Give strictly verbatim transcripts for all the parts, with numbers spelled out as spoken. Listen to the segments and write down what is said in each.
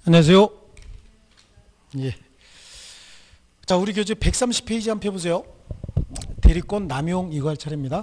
안녕하세요. 예. 자, 우리 교재 백삼십 페이지 한번 펴보세요. 대리권 남용 이거 할 차례입니다.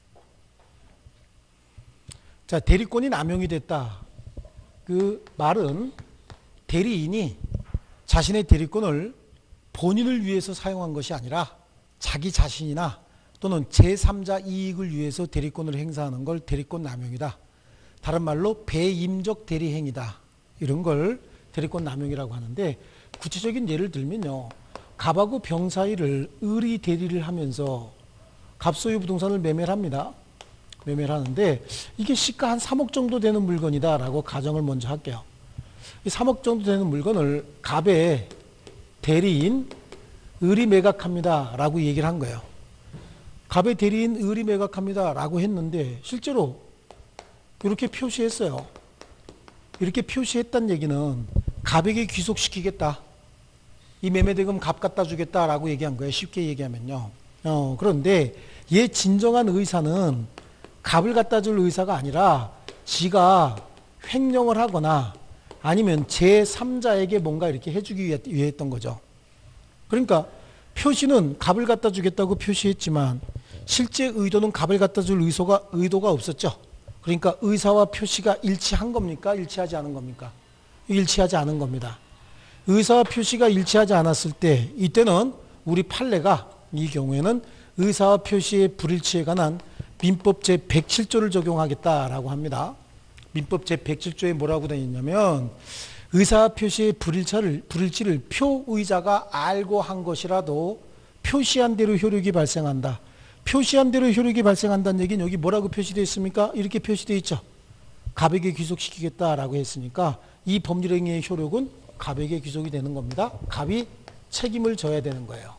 자, 대리권이 남용이 됐다. 그 말은 대리인이 자신의 대리권을 본인을 위해서 사용한 것이 아니라 자기 자신이나 또는 제삼자 이익을 위해서 대리권을 행사하는 걸 대리권 남용이다. 다른 말로 배임적 대리행위다. 이런 걸 대리권 남용이라고 하는데, 구체적인 예를 들면요, 갑하고 병 사이를 의리 대리를 하면서 갑소유 부동산을 매매를 합니다. 매매를 하는데 이게 시가 한 삼억 정도 되는 물건이다 라고 가정을 먼저 할게요. 이 삼억 정도 되는 물건을 갑의 대리인 의리 매각합니다 라고 얘기를 한 거예요. 갑의 대리인 의리 매각합니다 라고 했는데 실제로 이렇게 표시했어요. 이렇게 표시했다는 얘기는 갑에게 귀속시키겠다. 이 매매대금 갑 갖다 주겠다 라고 얘기한 거예요. 쉽게 얘기하면요. 어, 그런데 얘 진정한 의사는 갑을 갖다 줄 의사가 아니라 지가 횡령을 하거나 아니면 제삼자에게 뭔가 이렇게 해주기 위해, 위해 했던 거죠. 그러니까 표시는 갑을 갖다 주겠다고 표시했지만 실제 의도는 갑을 갖다 줄 의도가, 의도가 없었죠. 그러니까 의사와 표시가 일치한 겁니까? 일치하지 않은 겁니까? 일치하지 않은 겁니다. 의사와 표시가 일치하지 않았을 때 이때는 우리 판례가 이 경우에는 의사와 표시의 불일치에 관한 민법 제백칠 조를 적용하겠다라고 합니다. 민법 제백칠 조에 뭐라고 되어 있냐면 의사와 표시의 불일치를, 불일치를 표의자가 알고 한 것이라도 표시한 대로 효력이 발생한다. 표시한 대로 효력이 발생한다는 얘기는 여기 뭐라고 표시되어 있습니까? 이렇게 표시되어 있죠. 갑에게 귀속시키겠다라고 했으니까 이 법률행위의 효력은 갑에게 귀속이 되는 겁니다. 갑이 책임을 져야 되는 거예요.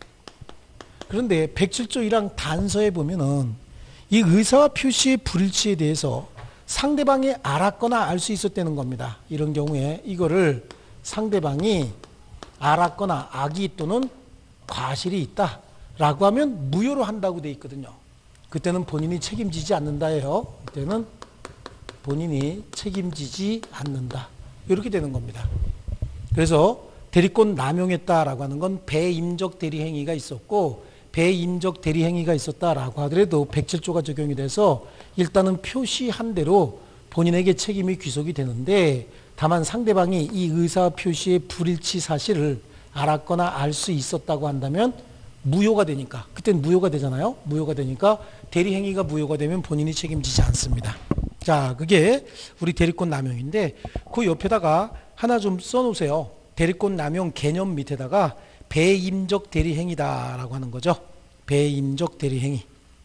그런데 백칠 조 일 항 단서에 보면은 이 의사와 표시의 불일치에 대해서 상대방이 알았거나 알 수 있었다는 겁니다. 이런 경우에 이거를 상대방이 알았거나 악의 또는 과실이 있다 라고 하면 무효로 한다고 돼 있거든요. 그때는 본인이 책임지지 않는다예요. 그때는 본인이 책임지지 않는다. 이렇게 되는 겁니다. 그래서 대리권 남용했다라고 하는 건 배임적 대리행위가 있었고 배임적 대리행위가 있었다라고 하더라도 백칠 조가 적용이 돼서 일단은 표시한 대로 본인에게 책임이 귀속이 되는데, 다만 상대방이 이 의사 표시의 불일치 사실을 알았거나 알 수 있었다고 한다면 무효가 되니까, 그때는 무효가 되잖아요. 무효가 되니까 대리행위가 무효가 되면 본인이 책임지지 않습니다. 자, 그게 우리 대리권 남용인데 그 옆에다가 하나 좀 써놓으세요. 대리권 남용 개념 밑에다가 배임적 대리행위다라고 하는 거죠. 배임적 대리행위.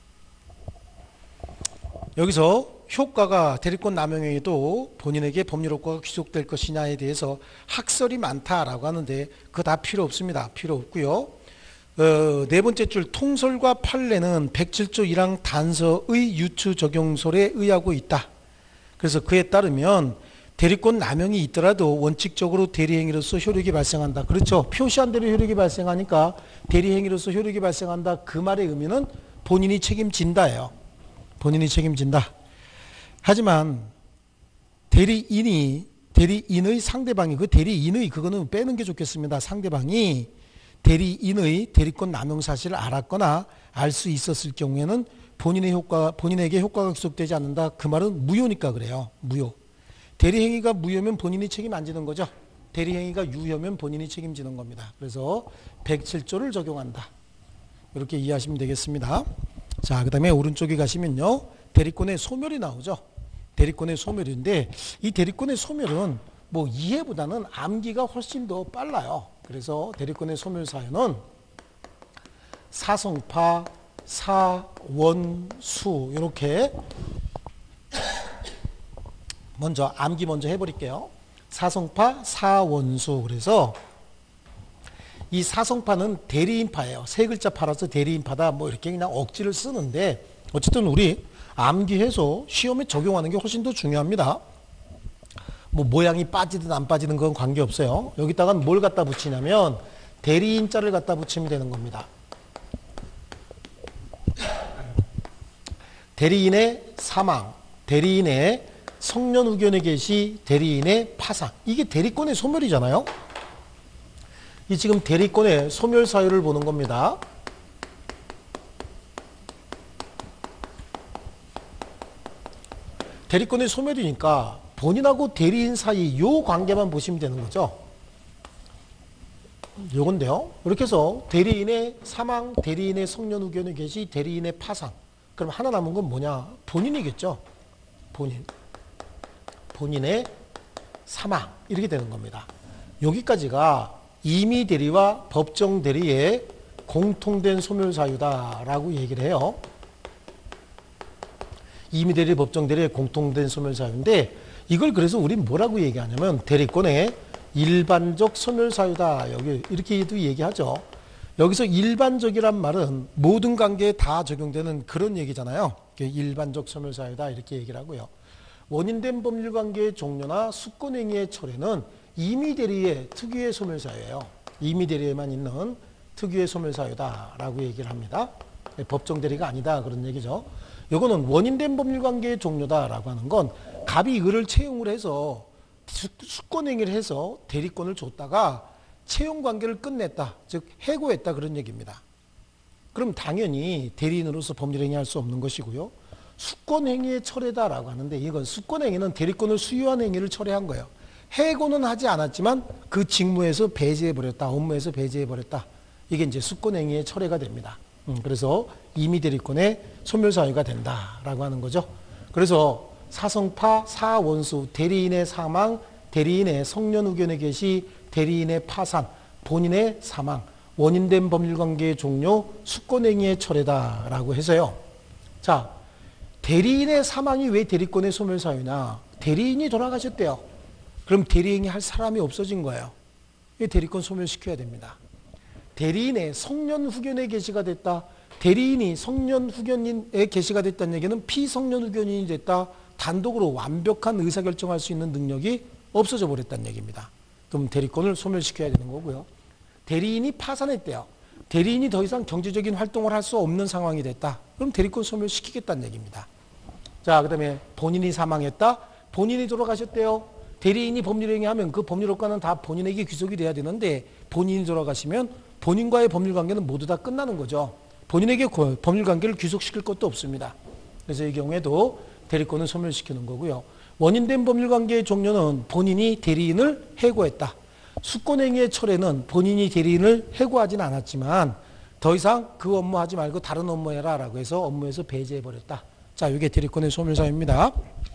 여기서 효과가 대리권 남용에도 본인에게 법률 효과가 귀속될 것이냐에 대해서 학설이 많다라고 하는데 그거 다 필요 없습니다. 필요 없고요. 어, 네 번째 줄 통설과 판례는 백칠 조 일 항 단서의 유추 적용설에 의하고 있다. 그래서 그에 따르면 대리권 남용이 있더라도 원칙적으로 대리행위로서 효력이 발생한다. 그렇죠. 표시한 대로 효력이 발생하니까 대리행위로서 효력이 발생한다. 그 말의 의미는 본인이 책임진다예요. 본인이 책임진다. 하지만 대리인이 대리인의 상대방이 그 대리인의 그거는 빼는 게 좋겠습니다. 상대방이 대리인의 대리권 남용 사실을 알았거나 알 수 있었을 경우에는 본인의 효과, 본인에게 효과가 귀속되지 않는다. 그 말은 무효니까 그래요. 무효. 대리행위가 무효면 본인이 책임 안 지는 거죠. 대리행위가 유효면 본인이 책임지는 겁니다. 그래서 백칠 조를 적용한다. 이렇게 이해하시면 되겠습니다. 자, 그 다음에 오른쪽에 가시면요, 대리권의 소멸이 나오죠. 대리권의 소멸인데 이 대리권의 소멸은 뭐 이해보다는 암기가 훨씬 더 빨라요. 그래서 대리권의 소멸 사유는 사성파, 사원수 이렇게 먼저 암기 먼저 해버릴게요. 사성파, 사원수. 그래서 이 사성파는 대리인파예요. 세 글자 팔아서 대리인파다 뭐 이렇게 그냥 억지를 쓰는데 어쨌든 우리 암기해서 시험에 적용하는 게 훨씬 더 중요합니다. 뭐 모양이 빠지든 안 빠지든 그건 관계없어요. 여기다가 뭘 갖다 붙이냐면 대리인자를 갖다 붙이면 되는 겁니다. 대리인의 사망, 대리인의 성년 후견의 개시, 대리인의 파산. 이게 대리권의 소멸이잖아요. 이 지금 대리권의 소멸 사유를 보는 겁니다. 대리권의 소멸이니까 본인하고 대리인 사이 요 관계만 보시면 되는 거죠. 요건데요. 이렇게 해서 대리인의 사망, 대리인의 성년 후견의 개시, 대리인의 파산. 그럼 하나 남은 건 뭐냐? 본인이겠죠. 본인. 본인의 사망. 이렇게 되는 겁니다. 여기까지가 임의 대리와 법정 대리의 공통된 소멸 사유다라고 얘기를 해요. 임의 대리, 법정 대리의 공통된 소멸 사유인데 이걸 그래서 우린 뭐라고 얘기하냐면 대리권의 일반적 소멸 사유다. 여기 이렇게도 얘기하죠. 여기서 일반적이란 말은 모든 관계에 다 적용되는 그런 얘기잖아요. 일반적 소멸 사유다 이렇게 얘기를 하고요. 원인된 법률 관계의 종료나 수권행위의 철회는 임의 대리의 특유의 소멸 사유예요. 임의 대리에만 있는 특유의 소멸 사유다라고 얘기를 합니다. 법정 대리가 아니다 그런 얘기죠. 이거는 원인된 법률 관계의 종료다라고 하는 건 갑이 을을 채용을 해서 수권행위를 해서 대리권을 줬다가 채용 관계를 끝냈다. 즉 해고했다 그런 얘기입니다. 그럼 당연히 대리인으로서 법률행위 할 수 없는 것이고요. 수권행위의 철회다라고 하는데 이건 수권행위는 대리권을 수유한 행위를 철회한 거예요. 해고는 하지 않았지만 그 직무에서 배제해버렸다. 업무에서 배제해버렸다. 이게 이제 수권행위의 철회가 됩니다. 음, 그래서 임의 대리권의 소멸사유가 된다라고 하는 거죠. 그래서 사성파, 사원수, 대리인의 사망, 대리인의 성년 후견의 개시, 대리인의 파산, 본인의 사망, 원인된 법률관계의 종료, 수권행위의 철회다라고 해서요. 자, 대리인의 사망이 왜 대리권의 소멸사유냐? 대리인이 돌아가셨대요. 그럼 대리행위 할 사람이 없어진 거예요. 이 대리권 소멸시켜야 됩니다. 대리인의 성년 후견의 개시가 됐다. 대리인이 성년 후견인의 개시가 됐다는 얘기는 피성년 후견인이 됐다. 단독으로 완벽한 의사결정할 수 있는 능력이 없어져 버렸다는 얘기입니다. 그럼 대리권을 소멸시켜야 되는 거고요. 대리인이 파산했대요. 대리인이 더 이상 경제적인 활동을 할 수 없는 상황이 됐다. 그럼 대리권 소멸시키겠다는 얘기입니다. 자, 그 다음에 본인이 사망했다. 본인이 돌아가셨대요. 대리인이 법률행위하면 그 법률효과는 다 본인에게 귀속이 돼야 되는데 본인이 돌아가시면 본인과의 법률관계는 모두 다 끝나는 거죠. 본인에게 법률관계를 귀속시킬 것도 없습니다. 그래서 이 경우에도 대리권을 소멸시키는 거고요. 원인된 법률관계의 종료는 본인이 대리인을 해고했다. 수권행위의 철회는 본인이 대리인을 해고하지는 않았지만 더 이상 그 업무 하지 말고 다른 업무 해라 라고 해서 업무에서 배제해버렸다. 자, 이게 대리권의 소멸사유입니다.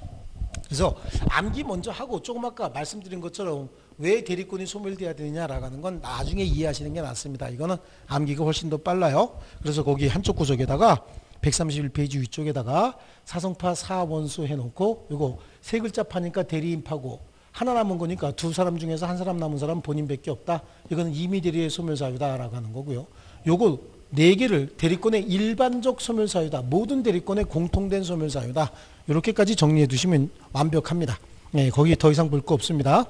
그래서 암기 먼저 하고 조금 아까 말씀드린 것처럼 왜 대리권이 소멸돼야 되느냐라고 하는 건 나중에 이해하시는 게 낫습니다. 이거는 암기가 훨씬 더 빨라요. 그래서 거기 한쪽 구석에다가 백삼십일 페이지 위쪽에다가 사성파 사원수 해놓고 이거 세 글자 파니까 대리인 파고 하나 남은 거니까 두 사람 중에서 한 사람 남은 사람 본인밖에 없다. 이거는 임의 대리의 소멸사유다라고 하는 거고요. 요거 네 개를 대리권의 일반적 소멸사유다. 모든 대리권의 공통된 소멸사유다. 이렇게까지 정리해 두시면 완벽합니다. 네, 거기 더 이상 볼 거 없습니다.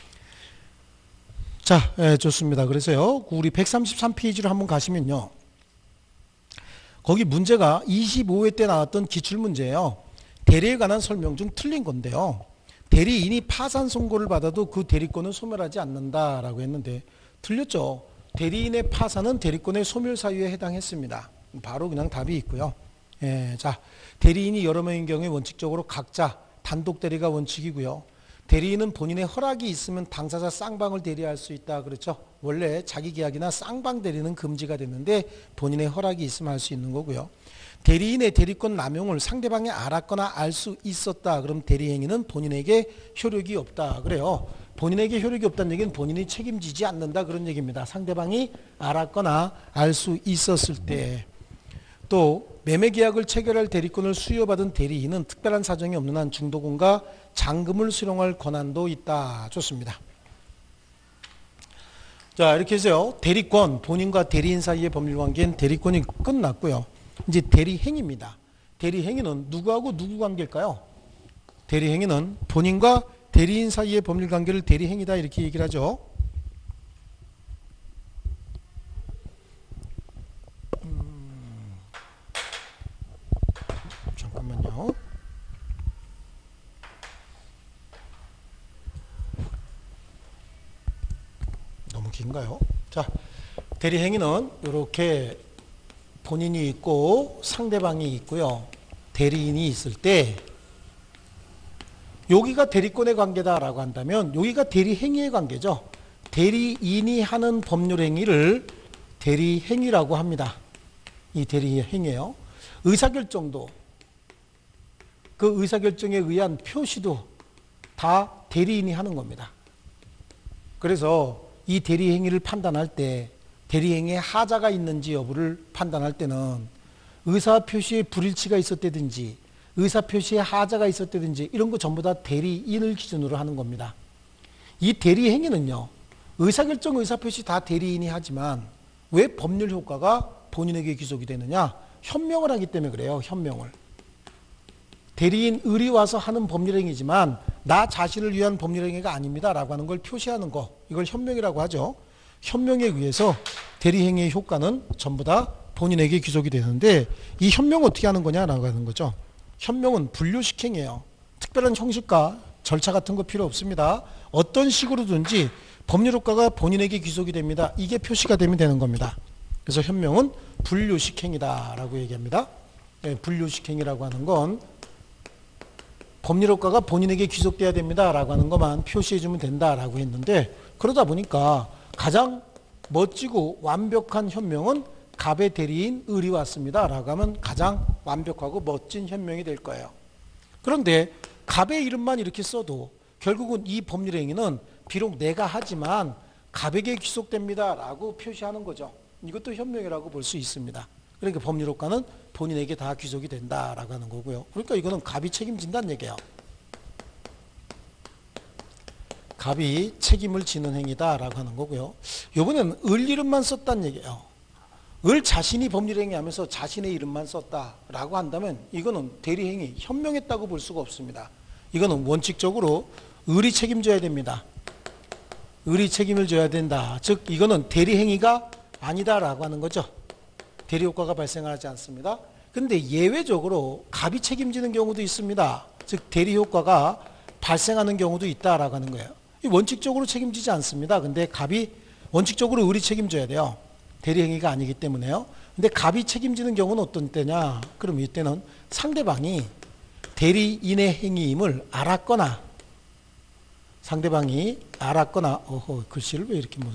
자, 예, 좋습니다. 그래서요, 우리 백삼십삼 페이지로 한번 가시면요. 거기 문제가 이십오 회 때 나왔던 기출문제예요. 대리에 관한 설명 중 틀린 건데요. 대리인이 파산 선고를 받아도 그 대리권은 소멸하지 않는다라고 했는데 틀렸죠. 대리인의 파산은 대리권의 소멸 사유에 해당했습니다. 바로 그냥 답이 있고요. 예, 자, 대리인이 여러 명인 경우에 원칙적으로 각자 단독 대리가 원칙이고요. 대리인은 본인의 허락이 있으면 당사자 쌍방을 대리할 수 있다. 그렇죠? 원래 자기 계약이나 쌍방 대리는 금지가 됐는데 본인의 허락이 있으면 할 수 있는 거고요. 대리인의 대리권 남용을 상대방이 알았거나 알 수 있었다. 그럼 대리행위는 본인에게 효력이 없다. 그래요. 본인에게 효력이 없다는 얘기는 본인이 책임지지 않는다. 그런 얘기입니다. 상대방이 알았거나 알 수 있었을 때. 또 매매계약을 체결할 대리권을 수여받은 대리인은 특별한 사정이 없는 한 중도금과 잔금을 수령할 권한도 있다. 좋습니다. 자, 이렇게 해서요. 대리권, 본인과 대리인 사이의 법률관계는 대리권이 끝났고요. 이제 대리행위입니다. 대리행위는 누구하고 누구 관계일까요? 대리행위는 본인과 대리인 사이의 법률관계를 대리행위다 이렇게 얘기를 하죠. 음, 잠깐만요. 여기인가요? 자, 대리행위는 이렇게 본인이 있고 상대방이 있고요. 대리인이 있을 때 여기가 대리권의 관계다라고 한다면 여기가 대리행위의 관계죠. 대리인이 하는 법률행위를 대리행위라고 합니다. 이 대리행위예요. 의사결정도 그 의사결정에 의한 표시도 다 대리인이 하는 겁니다. 그래서 이 대리행위를 판단할 때 대리행위에 하자가 있는지 여부를 판단할 때는 의사표시에 불일치가 있었다든지 의사표시에 하자가 있었다든지 이런 거 전부 다 대리인을 기준으로 하는 겁니다. 이 대리행위는요. 의사결정, 의사표시 다 대리인이 하지만 왜 법률 효과가 본인에게 귀속이 되느냐? 현명을 하기 때문에 그래요. 현명을. 대리인 을이 와서 하는 법률행위지만 나 자신을 위한 법률행위가 아닙니다 라고 하는 걸 표시하는 거, 이걸 현명이라고 하죠. 현명에 의해서 대리행위의 효과는 전부 다 본인에게 귀속이 되는데 이 현명은 어떻게 하는 거냐라고 하는 거죠. 현명은 분류식행이에요. 특별한 형식과 절차 같은 거 필요 없습니다. 어떤 식으로든지 법률 효과가 본인에게 귀속이 됩니다. 이게 표시가 되면 되는 겁니다. 그래서 현명은 분류식행이다라고 얘기합니다. 네, 분류식행이라고 하는 건 법률 효과가 본인에게 귀속돼야 됩니다라고 하는 것만 표시해주면 된다라고 했는데 그러다 보니까 가장 멋지고 완벽한 현명은 갑의 대리인 을이 왔습니다 라고 하면 가장 완벽하고 멋진 현명이 될 거예요. 그런데 갑의 이름만 이렇게 써도 결국은 이 법률행위는 비록 내가 하지만 갑에게 귀속됩니다 라고 표시하는 거죠. 이것도 현명이라고 볼 수 있습니다. 그러니까 법률 효과는 본인에게 다 귀속이 된다라고 하는 거고요. 그러니까 이거는 갑이 책임진다는 얘기예요. 갑이 책임을 지는 행위다라고 하는 거고요. 이번에는 을 이름만 썼다는 얘기예요. 을 자신이 법률행위 하면서 자신의 이름만 썼다라고 한다면 이거는 대리행위, 현명했다고 볼 수가 없습니다. 이거는 원칙적으로 을이 책임져야 됩니다. 을이 책임을 져야 된다. 즉 이거는 대리행위가 아니다라고 하는 거죠. 대리효과가 발생하지 않습니다. 근데 예외적으로 갑이 책임지는 경우도 있습니다. 즉 대리효과가 발생하는 경우도 있다라고 하는 거예요. 원칙적으로 책임지지 않습니다. 근데 갑이 원칙적으로 을이 책임져야 돼요. 대리행위가 아니기 때문에요. 근데 갑이 책임지는 경우는 어떤 때냐? 그럼 이때는 상대방이 대리인의 행위임을 알았거나 상대방이 알았거나 어허 글씨를 왜 이렇게 뭐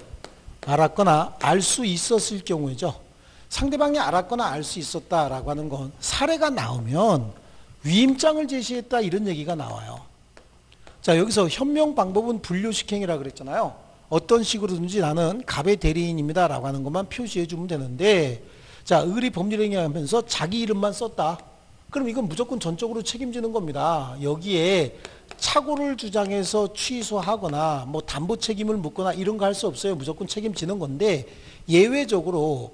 알았거나 알 수 있었을 경우죠. 상대방이 알았거나 알 수 있었다라고 하는 건 사례가 나오면 위임장을 제시했다 이런 얘기가 나와요. 자 여기서 현명 방법은 분류식행이라고 그랬잖아요. 어떤 식으로든지 나는 갑의 대리인입니다 라고 하는 것만 표시해 주면 되는데 자 을이 법률행위 하면서 자기 이름만 썼다. 그럼 이건 무조건 전적으로 책임지는 겁니다. 여기에 착오를 주장해서 취소하거나 뭐 담보 책임을 묻거나 이런 거 할 수 없어요. 무조건 책임지는 건데 예외적으로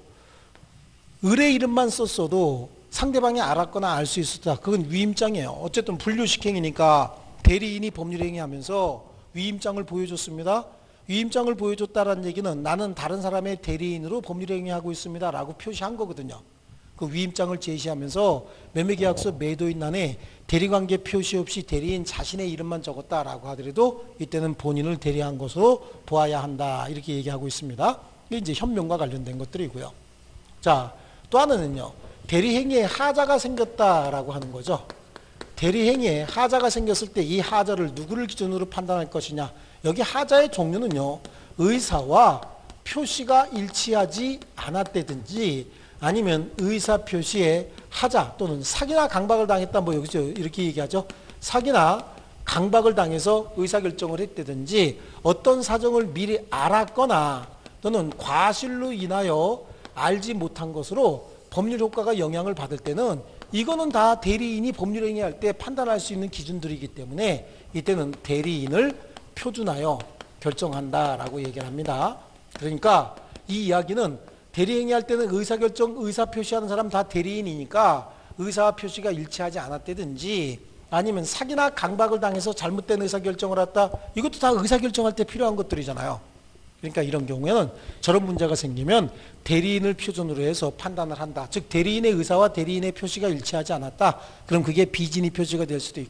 을의 이름만 썼어도 상대방이 알았거나 알 수 있었다. 그건 위임장이에요. 어쨌든 분류식행이니까 대리인이 법률행위 하면서 위임장을 보여줬습니다. 위임장을 보여줬다는 얘기는 나는 다른 사람의 대리인으로 법률행위하고 있습니다 라고 표시한 거거든요. 그 위임장을 제시하면서 매매계약서 매도인란에 대리관계 표시 없이 대리인 자신의 이름만 적었다라고 하더라도 이때는 본인을 대리한 것으로 보아야 한다 이렇게 얘기하고 있습니다. 이게 이제 현명과 관련된 것들이고요. 자, 또 하나는요. 대리행위에 하자가 생겼다라고 하는 거죠. 대리행위에 하자가 생겼을 때 이 하자를 누구를 기준으로 판단할 것이냐. 여기 하자의 종류는요. 의사와 표시가 일치하지 않았다든지 아니면 의사 표시에 하자 또는 사기나 강박을 당했다 뭐 여기서 이렇게 얘기하죠. 사기나 강박을 당해서 의사결정을 했다든지 어떤 사정을 미리 알았거나 또는 과실로 인하여 알지 못한 것으로 법률 효과가 영향을 받을 때는 이거는 다 대리인이 법률행위 할 때 판단할 수 있는 기준들이기 때문에 이때는 대리인을 표준하여 결정한다라고 얘기를 합니다. 그러니까 이 이야기는 대리행위 할 때는 의사결정, 의사표시하는 사람 다 대리인이니까 의사표시가 일치하지 않았다든지 아니면 사기나 강박을 당해서 잘못된 의사결정을 했다. 이것도 다 의사결정할 때 필요한 것들이잖아요. 그러니까 이런 경우에는 저런 문제가 생기면 대리인을 표준으로 해서 판단을 한다. 즉 대리인의 의사와 대리인의 표시가 일치하지 않았다. 그럼 그게 비진위 표시가 될 수도 있고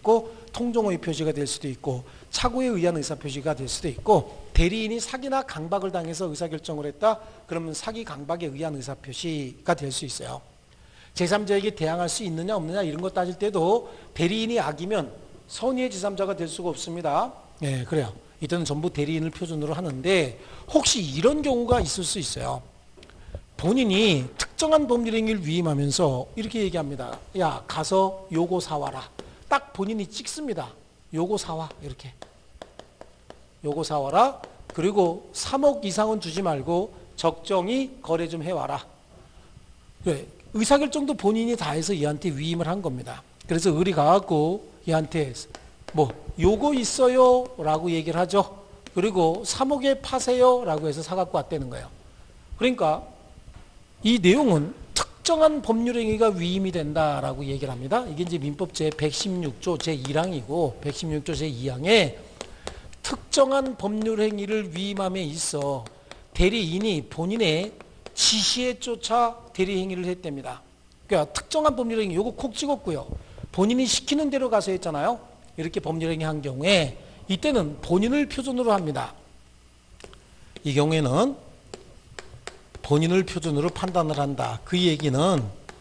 통정호의 표시가 될 수도 있고 착오에 의한 의사표시가 될 수도 있고 대리인이 사기나 강박을 당해서 의사결정을 했다. 그러면 사기 강박에 의한 의사표시가 될 수 있어요. 제삼자에게 대항할 수 있느냐 없느냐 이런 거 따질 때도 대리인이 악이면 선의의 제삼자가 될 수가 없습니다. 예, 그래요. 이때는 전부 대리인을 표준으로 하는데 혹시 이런 경우가 있을 수 있어요. 본인이 특정한 법률 행위를 위임하면서 이렇게 얘기합니다. 야, 가서 요거 사와라. 딱 본인이 찍습니다. 요거 사와. 이렇게. 요거 사와라. 그리고 삼억 이상은 주지 말고 적정히 거래 좀 해와라. 그래. 의사결정도 본인이 다 해서 얘한테 위임을 한 겁니다. 그래서 의리 가갖고 얘한테 뭐 요거 있어요 라고 얘기를 하죠. 그리고 삼억에 파세요 라고 해서 사갖고 왔다는 거예요. 그러니까 이 내용은 특정한 법률행위가 위임이 된다라고 얘기를 합니다. 이게 이제 민법 제백십육조 제일항이고 백십육조 제이항에 특정한 법률행위를 위임함에 있어 대리인이 본인의 지시에 쫓아 대리행위를 했답니다. 그러니까 특정한 법률행위 요거 콕 찍었고요. 본인이 시키는 대로 가서 했잖아요. 이렇게 법률행위 한 경우에 이때는 본인을 표준으로 합니다. 이 경우에는 본인을 표준으로 판단을 한다. 그 얘기는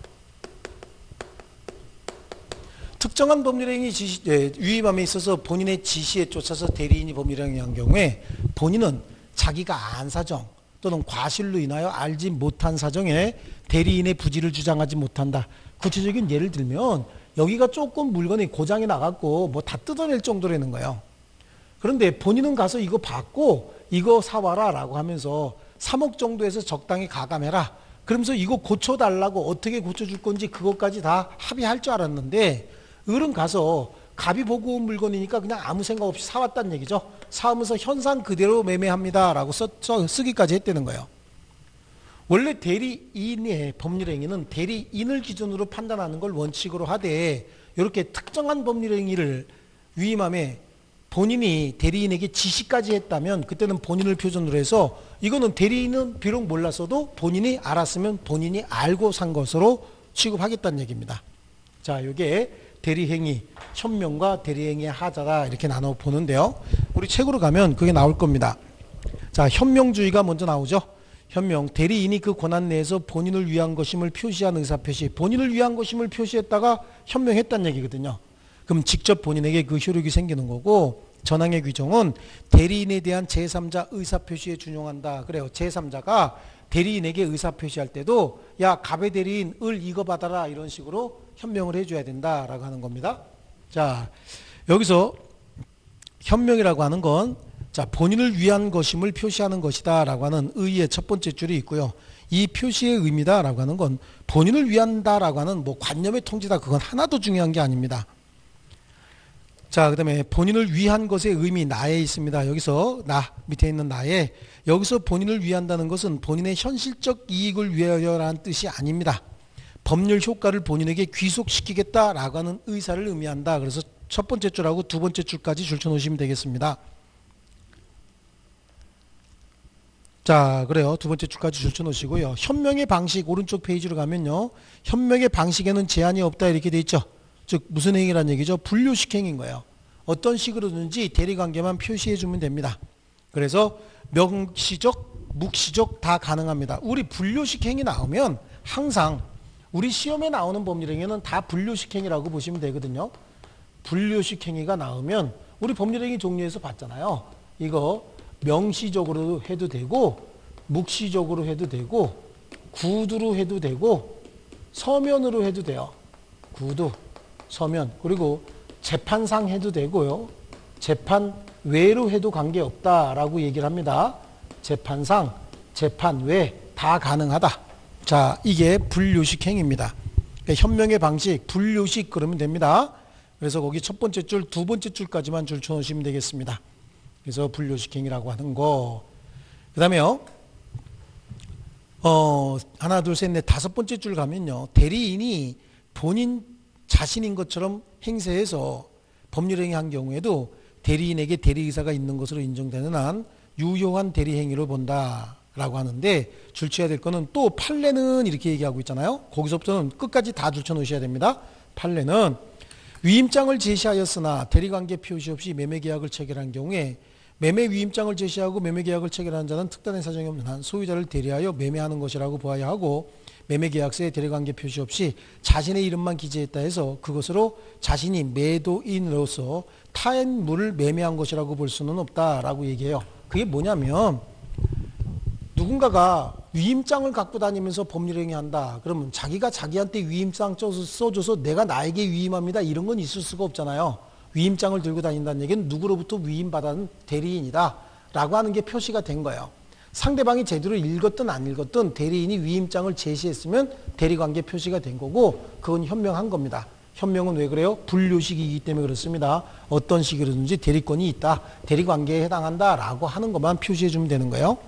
특정한 법률행위 지시, 예, 위임함에 있어서 본인의 지시에 쫓아서 대리인이 법률행위 한 경우에 본인은 자기가 안 사정 또는 과실로 인하여 알지 못한 사정에 대리인의 부지를 주장하지 못한다. 구체적인 예를 들면 여기가 조금 물건이 고장이 나갔고 뭐 다 뜯어낼 정도라는 거예요. 그런데 본인은 가서 이거 받고 이거 사와라 라고 하면서 삼억 정도에서 적당히 가감해라. 그러면서 이거 고쳐달라고 어떻게 고쳐줄 건지 그것까지 다 합의할 줄 알았는데 을은 가서 갑이 보고 온 물건이니까 그냥 아무 생각 없이 사왔다는 얘기죠. 사오면서 현상 그대로 매매합니다 라고 써, 써, 쓰기까지 했다는 거예요. 원래 대리인의 법률행위는 대리인을 기준으로 판단하는 걸 원칙으로 하되 이렇게 특정한 법률행위를 위임함에 본인이 대리인에게 지시까지 했다면 그때는 본인을 표준으로 해서 이거는 대리인은 비록 몰랐어도 본인이 알았으면 본인이 알고 산 것으로 취급하겠다는 얘기입니다. 자, 이게 대리행위, 현명과 대리행위의 하자다 이렇게 나눠 보는데요. 우리 책으로 가면 그게 나올 겁니다. 자, 현명주의가 먼저 나오죠. 현명, 대리인이 그 권한 내에서 본인을 위한 것임을 표시한 의사표시, 본인을 위한 것임을 표시했다가 현명했다는 얘기거든요. 그럼 직접 본인에게 그 효력이 생기는 거고 전항의 규정은 대리인에 대한 제삼자 의사표시에 준용한다. 그래요. 제삼자가 대리인에게 의사표시할 때도 야, 갑의 대리인 을 이거 받아라 이런 식으로 현명을 해줘야 된다라고 하는 겁니다. 자, 여기서 현명이라고 하는 건 자, 본인을 위한 것임을 표시하는 것이다 라고 하는 의의 첫 번째 줄이 있고요. 이 표시의 의미다 라고 하는 건 본인을 위한다 라고 하는 뭐 관념의 통지다 그건 하나도 중요한 게 아닙니다. 자, 그 다음에 본인을 위한 것의 의미 나에 있습니다. 여기서 나 밑에 있는 나에 여기서 본인을 위한다는 것은 본인의 현실적 이익을 위하여라는 뜻이 아닙니다. 법률 효과를 본인에게 귀속시키겠다라고 하는 의사를 의미한다. 그래서 첫 번째 줄하고 두 번째 줄까지 줄쳐놓으시면 되겠습니다. 자, 그래요. 두 번째 줄까지 줄쳐놓으시고요. 현명의 방식 오른쪽 페이지로 가면요. 현명의 방식에는 제한이 없다 이렇게 돼 있죠. 즉 무슨 행위란 얘기죠? 분류식 행위인 거예요. 어떤 식으로든지 대리관계만 표시해주면 됩니다. 그래서 명시적, 묵시적 다 가능합니다. 우리 분류식 행위 나오면 항상 우리 시험에 나오는 법률행위는 다 분류식 행위라고 보시면 되거든요. 분류식 행위가 나오면 우리 법률행위 종류에서 봤잖아요. 이거 명시적으로 해도 되고 묵시적으로 해도 되고 구두로 해도 되고 서면으로 해도 돼요. 구두, 서면, 그리고 재판상 해도 되고요. 재판 외로 해도 관계없다라고 얘기를 합니다. 재판상, 재판 외 다 가능하다. 자, 이게 분류식 행위입니다. 그러니까 현명의 방식, 분류식 그러면 됩니다. 그래서 거기 첫 번째 줄, 두 번째 줄까지만 줄 쳐놓으시면 되겠습니다. 그래서 분류식 행위라고 하는 거. 그 다음에요. 어, 하나, 둘, 셋, 넷, 다섯 번째 줄 가면요. 대리인이 본인 자신인 것처럼 행세해서 법률행위 한 경우에도 대리인에게 대리의사가 있는 것으로 인정되는 한 유효한 대리행위로 본다라고 하는데 줄쳐야 될 거는 또 판례는 이렇게 얘기하고 있잖아요. 거기서부터는 끝까지 다 줄쳐 놓으셔야 됩니다. 판례는 위임장을 제시하였으나 대리관계 표시 없이 매매계약을 체결한 경우에 매매 위임장을 제시하고 매매계약을 체결한 자는 특단의 사정이 없는 한 소유자를 대리하여 매매하는 것이라고 보아야 하고 매매계약서에 대리관계 표시 없이 자신의 이름만 기재했다 해서 그것으로 자신이 매도인으로서 타의 물을 매매한 것이라고 볼 수는 없다라고 얘기해요. 그게 뭐냐면 누군가가 위임장을 갖고 다니면서 법률행위한다. 그러면 자기가 자기한테 위임장 써줘서 내가 나에게 위임합니다. 이런 건 있을 수가 없잖아요. 위임장을 들고 다닌다는 얘기는 누구로부터 위임받은 대리인이다 라고 하는 게 표시가 된 거예요. 상대방이 제대로 읽었든 안 읽었든 대리인이 위임장을 제시했으면 대리관계 표시가 된 거고 그건 현명한 겁니다. 현명은 왜 그래요? 분류식이기 때문에 그렇습니다. 어떤 식이든지 대리권이 있다. 대리관계에 해당한다 라고 하는 것만 표시해 주면 되는 거예요.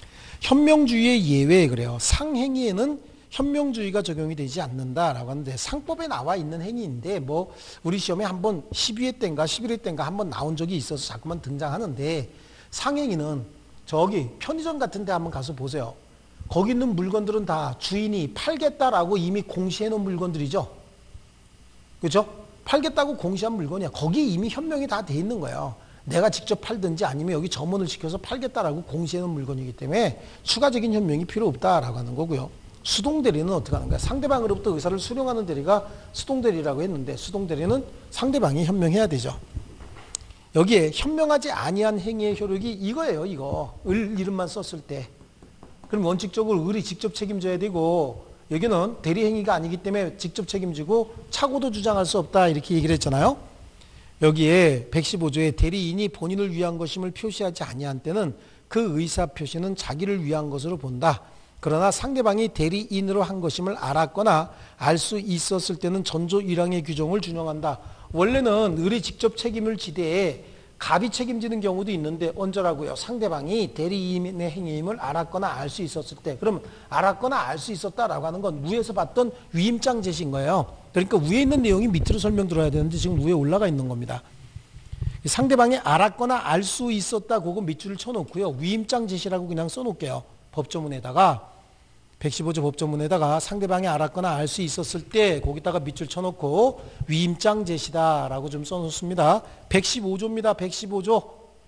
현명주의의 예외에 그래요. 상행위에는 현명주의가 적용이 되지 않는다라고 하는데 상법에 나와 있는 행위인데 뭐 우리 시험에 한번 십이 회 때인가 십일 회 때인가 한번 나온 적이 있어서 자꾸만 등장하는데 상행위는 저기 편의점 같은 데 한번 가서 보세요. 거기 있는 물건들은 다 주인이 팔겠다라고 이미 공시해 놓은 물건들이죠. 그렇죠? 팔겠다고 공시한 물건이야. 거기 이미 현명이 다 돼 있는 거예요. 내가 직접 팔든지 아니면 여기 점원을 시켜서 팔겠다라고 공시해 놓은 물건이기 때문에 추가적인 현명이 필요 없다라고 하는 거고요. 수동대리는 어떻게 하는 거야? 상대방으로부터 의사를 수령하는 대리가 수동대리라고 했는데 수동대리는 상대방이 현명해야 되죠. 여기에 현명하지 아니한 행위의 효력이 이거예요. 이거 을 이름만 썼을 때. 그럼 원칙적으로 을이 직접 책임져야 되고 여기는 대리행위가 아니기 때문에 직접 책임지고 착오도 주장할 수 없다 이렇게 얘기를 했잖아요. 여기에 백십오 조에 대리인이 본인을 위한 것임을 표시하지 아니한 때는 그 의사 표시는 자기를 위한 것으로 본다. 그러나 상대방이 대리인으로 한 것임을 알았거나 알 수 있었을 때는 전조 일항의 규정을 준용한다. 원래는 을이 직접 책임을 지대에 갑이 책임지는 경우도 있는데 언제라고요? 상대방이 대리인의 행위임을 알았거나 알 수 있었을 때. 그러면 알았거나 알 수 있었다라고 하는 건 위에서 봤던 위임장 제시인 거예요. 그러니까 위에 있는 내용이 밑으로 설명 들어야 되는데 지금 위에 올라가 있는 겁니다. 상대방이 알았거나 알 수 있었다 그거 밑줄을 쳐놓고요. 위임장 제시라고 그냥 써놓을게요. 법조문에다가 백십오 조 법조문에다가 상대방이 알았거나 알 수 있었을 때 거기다가 밑줄 쳐놓고 위임장 제시다라고 좀 써놓습니다. 백십오 조입니다. 백십오 조.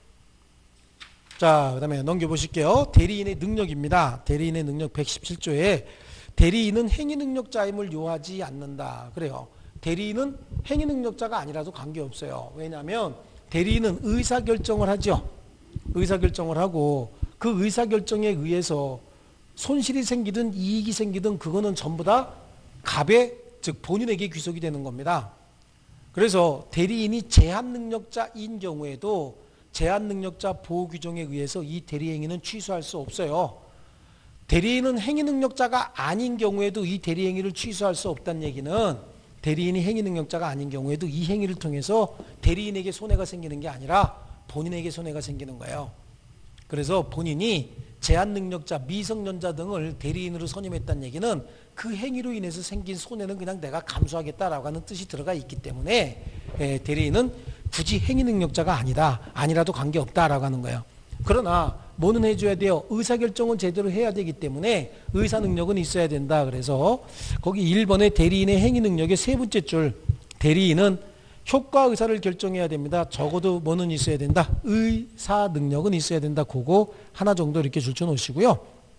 자, 그 다음에 넘겨보실게요. 대리인의 능력입니다. 대리인의 능력 백십칠 조에 대리인은 행위능력자임을 요하지 않는다. 그래요. 대리인은 행위능력자가 아니라도 관계없어요. 왜냐하면 대리인은 의사결정을 하죠. 의사결정을 하고 그 의사결정에 의해서 손실이 생기든 이익이 생기든 그거는 전부 다 갑의 즉 본인에게 귀속이 되는 겁니다. 그래서 대리인이 제한능력자인 경우에도 제한능력자 보호규정에 의해서 이 대리행위는 취소할 수 없어요. 대리인은 행위능력자가 아닌 경우에도 이 대리행위를 취소할 수 없다는 얘기는 대리인이 행위능력자가 아닌 경우에도 이 행위를 통해서 대리인에게 손해가 생기는 게 아니라 본인에게 손해가 생기는 거예요. 그래서 본인이 제한능력자, 미성년자 등을 대리인으로 선임했다는 얘기는 그 행위로 인해서 생긴 손해는 그냥 내가 감수하겠다라고 하는 뜻이 들어가 있기 때문에 대리인은 굳이 행위능력자가 아니다. 아니라도 관계없다라고 하는 거예요. 그러나 뭐는 해줘야 돼요? 의사결정은 제대로 해야 되기 때문에 의사능력은 있어야 된다. 그래서 거기 일 번에 대리인의 행위능력의 세 번째 줄 대리인은 효과 의사를 결정해야 됩니다. 적어도 뭐는 있어야 된다? 의사 능력은 있어야 된다. 그거 하나 정도 이렇게 줄쳐 놓으시고요.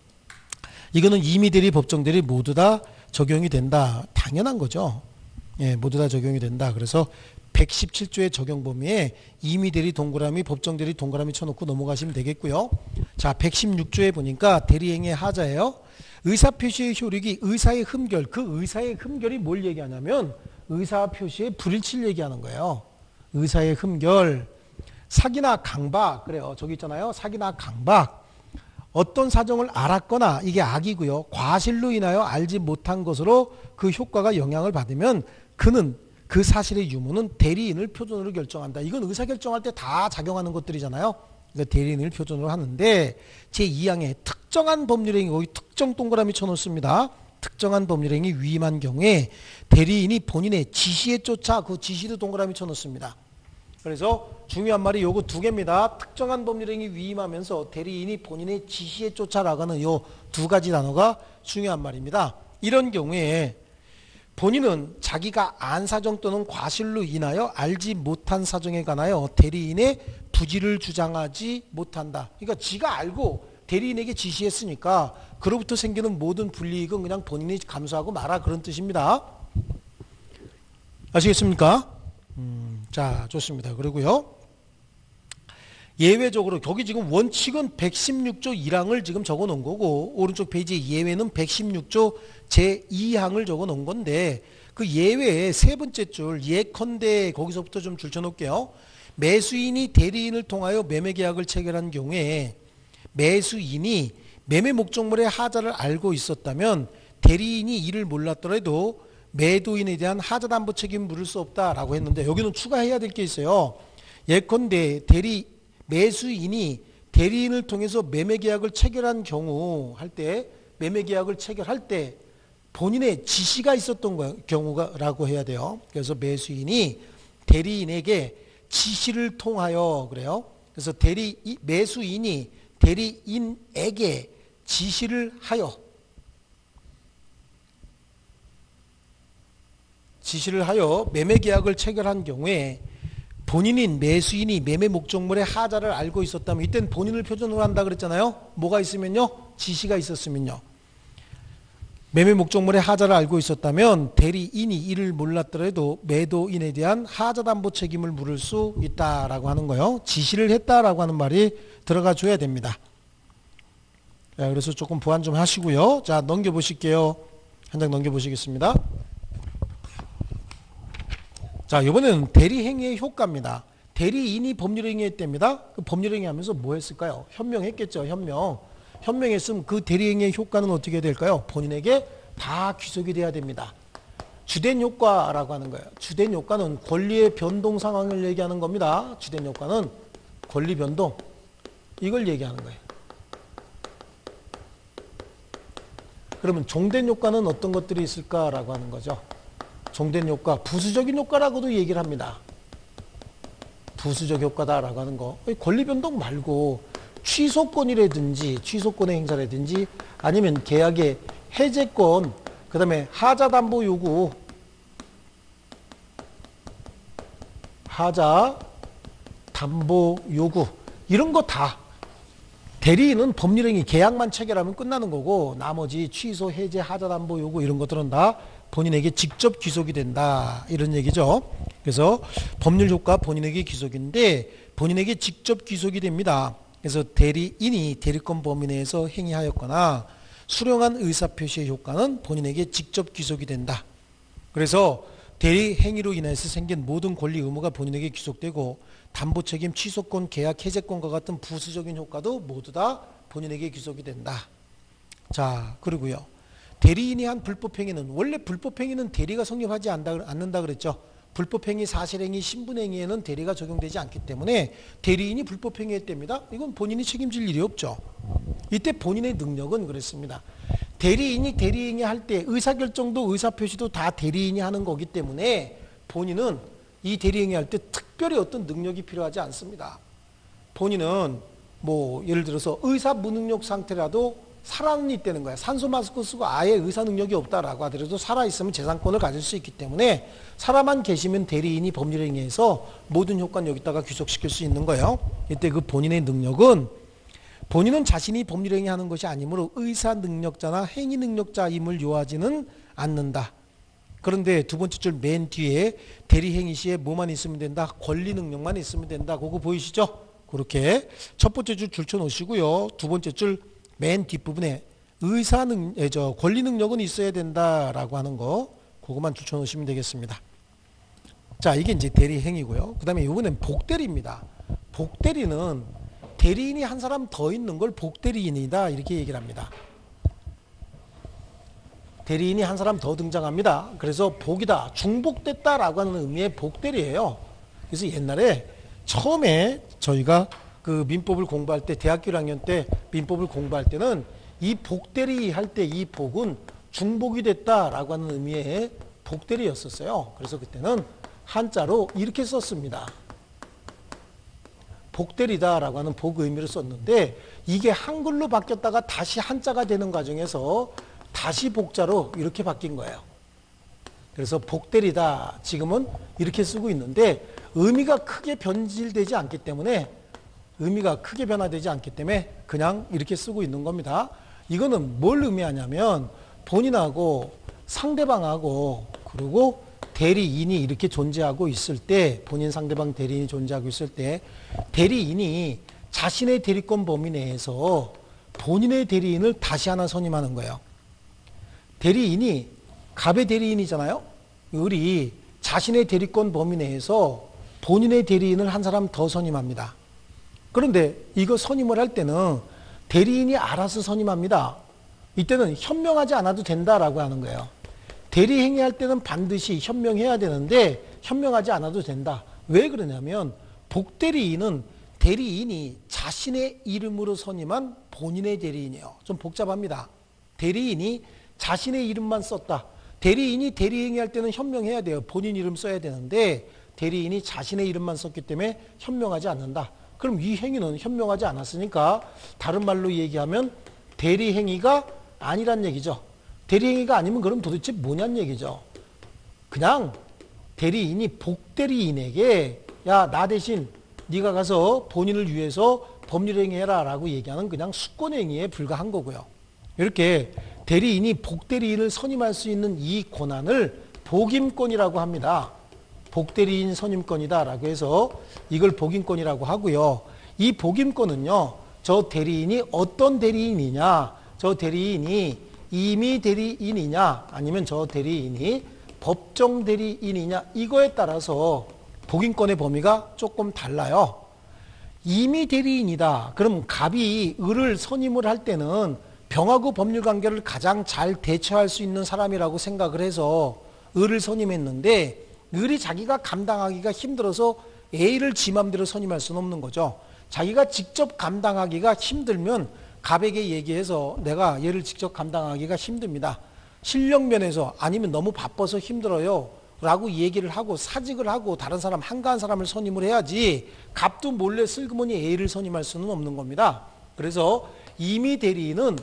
이거는 임의대리, 법정대리 모두 다 적용이 된다. 당연한 거죠. 예, 모두 다 적용이 된다. 그래서 백십칠 조의 적용 범위에 임의대리 동그라미, 법정대리 동그라미 쳐놓고 넘어가시면 되겠고요. 자, 백십육 조에 보니까 대리행위의 하자예요. 의사표시의 효력이 의사의 흠결, 그 의사의 흠결이 뭘 얘기하냐면 의사표시의 불일치를 얘기하는 거예요. 의사의 흠결, 사기나 강박, 그래요. 저기 있잖아요. 사기나 강박. 어떤 사정을 알았거나 이게 악이고요. 과실로 인하여 알지 못한 것으로 그 효과가 영향을 받으면 그는 그 사실의 유무는 대리인을 표준으로 결정한다. 이건 의사결정할 때 다 작용하는 것들이잖아요. 그러니까 대리인을 표준으로 하는데 제이 항에 특정한 법률행위, 거기 특정 동그라미 쳐놓습니다. 특정한 법률행위 위임한 경우에 대리인이 본인의 지시에 쫓아 그 지시도 동그라미 쳐놓습니다. 그래서 중요한 말이 요거 두 개입니다. 특정한 법률행위 위임하면서 대리인이 본인의 지시에 쫓아라가는 요 두 가지 단어가 중요한 말입니다. 이런 경우에 본인은 자기가 안 사정 또는 과실로 인하여 알지 못한 사정에 관하여 대리인의 부지를 주장하지 못한다. 그러니까 지가 알고 대리인에게 지시했으니까 그로부터 생기는 모든 불이익은 그냥 본인이 감수하고 마라, 그런 뜻입니다. 아시겠습니까? 음, 자, 좋습니다. 그리고요, 예외적으로 여기 지금 원칙은 백십육 조 일 항을 지금 적어 놓은 거고, 오른쪽 페이지 예외는 백십육 조 제이 항을 적어 놓은 건데, 그 예외의 세 번째 줄 예컨대, 거기서부터 좀 줄쳐 놓을게요. 매수인이 대리인을 통하여 매매 계약을 체결한 경우에 매수인이 매매 목적물의 하자를 알고 있었다면 대리인이 이를 몰랐더라도 매도인에 대한 하자 담보 책임을 물을 수 없다라고 했는데, 여기는 추가해야 될 게 있어요. 예컨대 대리 매수인이 대리인을 통해서 매매 계약을 체결한 경우 할 때, 매매 계약을 체결할 때 본인의 지시가 있었던 경우라고 해야 돼요. 그래서 매수인이 대리인에게 지시를 통하여, 그래요. 그래서 대리 매수인이 대리인에게 지시를 하여 지시를 하여 매매 계약을 체결한 경우에 본인인 매수인이 매매 목적물의 하자를 알고 있었다면, 이때는 본인을 표준으로 한다 그랬잖아요. 뭐가 있으면요? 지시가 있었으면요. 매매 목적물의 하자를 알고 있었다면 대리인이 이를 몰랐더라도 매도인에 대한 하자 담보 책임을 물을 수 있다라고 하는 거예요. 지시를 했다라고 하는 말이 들어가 줘야 됩니다. 자, 그래서 조금 보완 좀 하시고요. 자, 넘겨보실게요. 한 장 넘겨보시겠습니다. 자, 이번에는 대리행위의 효과입니다. 대리인이 법률행위 했답니다. 그 법률행위 하면서 뭐 했을까요? 현명했겠죠. 현명. 현명했으면 그 대리행위의 효과는 어떻게 될까요? 본인에게 다 귀속이 돼야 됩니다. 주된 효과라고 하는 거예요. 주된 효과는 권리의 변동 상황을 얘기하는 겁니다. 주된 효과는 권리 변동, 이걸 얘기하는 거예요. 그러면 종된 효과는 어떤 것들이 있을까라고 하는 거죠. 종된 효과, 부수적인 효과라고도 얘기를 합니다. 부수적 효과다라고 하는 거. 권리 변동 말고 취소권이라든지 취소권의 행사라든지 아니면 계약의 해제권, 그 다음에 하자 담보 요구, 하자 담보 요구, 이런 거 다 대리인은 법률행위 계약만 체결하면 끝나는 거고, 나머지 취소, 해제, 하자 담보 요구 이런 것들은 다 본인에게 직접 귀속이 된다, 이런 얘기죠. 그래서 법률 효과 본인에게 귀속인데 본인에게 직접 귀속이 됩니다. 그래서 대리인이 대리권 범위 내에서 행위하였거나 수령한 의사표시의 효과는 본인에게 직접 귀속이 된다. 그래서 대리 행위로 인해서 생긴 모든 권리 의무가 본인에게 귀속되고, 담보책임, 취소권, 계약 해제권과 같은 부수적인 효과도 모두 다 본인에게 귀속이 된다. 자, 그리고요, 대리인이 한 불법행위는, 원래 불법행위는 대리가 성립하지 않는다 그랬죠. 불법행위, 사실행위, 신분행위에는 대리가 적용되지 않기 때문에 대리인이 불법행위 했답니다. 이건 본인이 책임질 일이 없죠. 이때 본인의 능력은 그랬습니다. 대리인이 대리행위 할 때 의사결정도 의사표시도 다 대리인이 하는 거기 때문에 본인은 이 대리행위 할 때 특별히 어떤 능력이 필요하지 않습니다. 본인은 뭐 예를 들어서 의사 무능력 상태라도 살아는 있다는 거야. 산소 마스크 쓰고 아예 의사 능력이 없다라고 하더라도 살아있으면 재산권을 가질 수 있기 때문에 살아만 계시면 대리인이 법률행위에서 모든 효과는 여기다가 귀속시킬 수 있는 거예요. 이때 그 본인의 능력은, 본인은 자신이 법률행위 하는 것이 아니므로 의사 능력자나 행위 능력자임을 요하지는 않는다. 그런데 두 번째 줄 맨 뒤에 대리행위 시에 뭐만 있으면 된다? 권리 능력만 있으면 된다. 그거 보이시죠? 그렇게 첫 번째 줄 줄쳐 놓으시고요. 두 번째 줄 맨 뒷부분에 의사 능, 저 권리 능력은 있어야 된다라고 하는 거, 그것만 줄쳐 놓으시면 되겠습니다. 자, 이게 이제 대리 행위고요. 그 다음에 이번엔 복대리입니다. 복대리는 대리인이 한 사람 더 있는 걸 복대리인이다, 이렇게 얘기를 합니다. 대리인이 한 사람 더 등장합니다. 그래서 복이다, 중복됐다라고 하는 의미의 복대리예요. 그래서 옛날에 처음에 저희가 그 민법을 공부할 때, 대학교 일 학년 때 민법을 공부할 때는 이 복대리 할 때 이 복은 중복이 됐다라고 하는 의미의 복대리였었어요. 그래서 그때는 한자로 이렇게 썼습니다. 복대리다라고 하는 복 의미를 썼는데, 이게 한글로 바뀌었다가 다시 한자가 되는 과정에서 다시 복자로 이렇게 바뀐 거예요. 그래서 복대리다 지금은 이렇게 쓰고 있는데 의미가 크게 변질되지 않기 때문에 의미가 크게 변화되지 않기 때문에 그냥 이렇게 쓰고 있는 겁니다. 이거는 뭘 의미하냐면 본인하고 상대방하고 그리고 대리인이 이렇게 존재하고 있을 때, 본인 상대방 대리인이 존재하고 있을 때 대리인이 자신의 대리권 범위 내에서 본인의 대리인을 다시 하나 선임하는 거예요. 대리인이 갑의 대리인이잖아요. 우리 자신의 대리권 범위 내에서 본인의 대리인을 한 사람 더 선임합니다. 그런데 이거 선임을 할 때는 대리인이 알아서 선임합니다. 이때는 현명하지 않아도 된다라고 하는 거예요. 대리행위 할 때는 반드시 현명해야 되는데 현명하지 않아도 된다. 왜 그러냐면 복대리인은 대리인이 자신의 이름으로 선임한 본인의 대리인이에요. 좀 복잡합니다. 대리인이 자신의 이름만 썼다. 대리인이 대리행위 할 때는 현명해야 돼요. 본인 이름 써야 되는데 대리인이 자신의 이름만 썼기 때문에 현명하지 않는다. 그럼 이 행위는 현명하지 않았으니까 다른 말로 얘기하면 대리행위가 아니란 얘기죠. 대리행위가 아니면 그럼 도대체 뭐냔 얘기죠. 그냥 대리인이 복대리인에게 야, 나 대신 네가 가서 본인을 위해서 법률행위해라 라고 얘기하는 그냥 수권행위에 불과한 거고요. 이렇게 대리인이 복대리인을 선임할 수 있는 이 권한을 복임권이라고 합니다. 복대리인 선임권이다 라고 해서 이걸 복임권이라고 하고요. 이 복임권은요, 저 대리인이 어떤 대리인이냐, 저 대리인이 임의 대리인이냐 아니면 저 대리인이 법정 대리인이냐 이거에 따라서 복임권의 범위가 조금 달라요. 임의 대리인이다. 그럼 갑이 을을 선임을 할 때는 병하고 법률관계를 가장 잘 대처할 수 있는 사람이라고 생각을 해서 을을 선임했는데 을이 자기가 감당하기가 힘들어서 A를 지 맘대로 선임할 수는 없는 거죠. 자기가 직접 감당하기가 힘들면 갑에게 얘기해서 내가 얘를 직접 감당하기가 힘듭니다. 실력 면에서 아니면 너무 바빠서 힘들어요 라고 얘기를 하고 사직을 하고 다른 사람 한가한 사람을 선임을 해야지 갑도 몰래 슬그머니 A를 선임할 수는 없는 겁니다. 그래서 임의 대리인은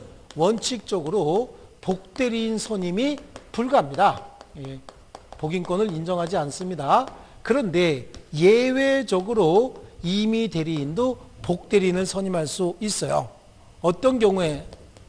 원칙적으로 복대리인 선임이 불가합니다. 예, 복임권을 인정하지 않습니다. 그런데 예외적으로 임의 대리인도 복대리인을 선임할 수 있어요. 어떤 경우에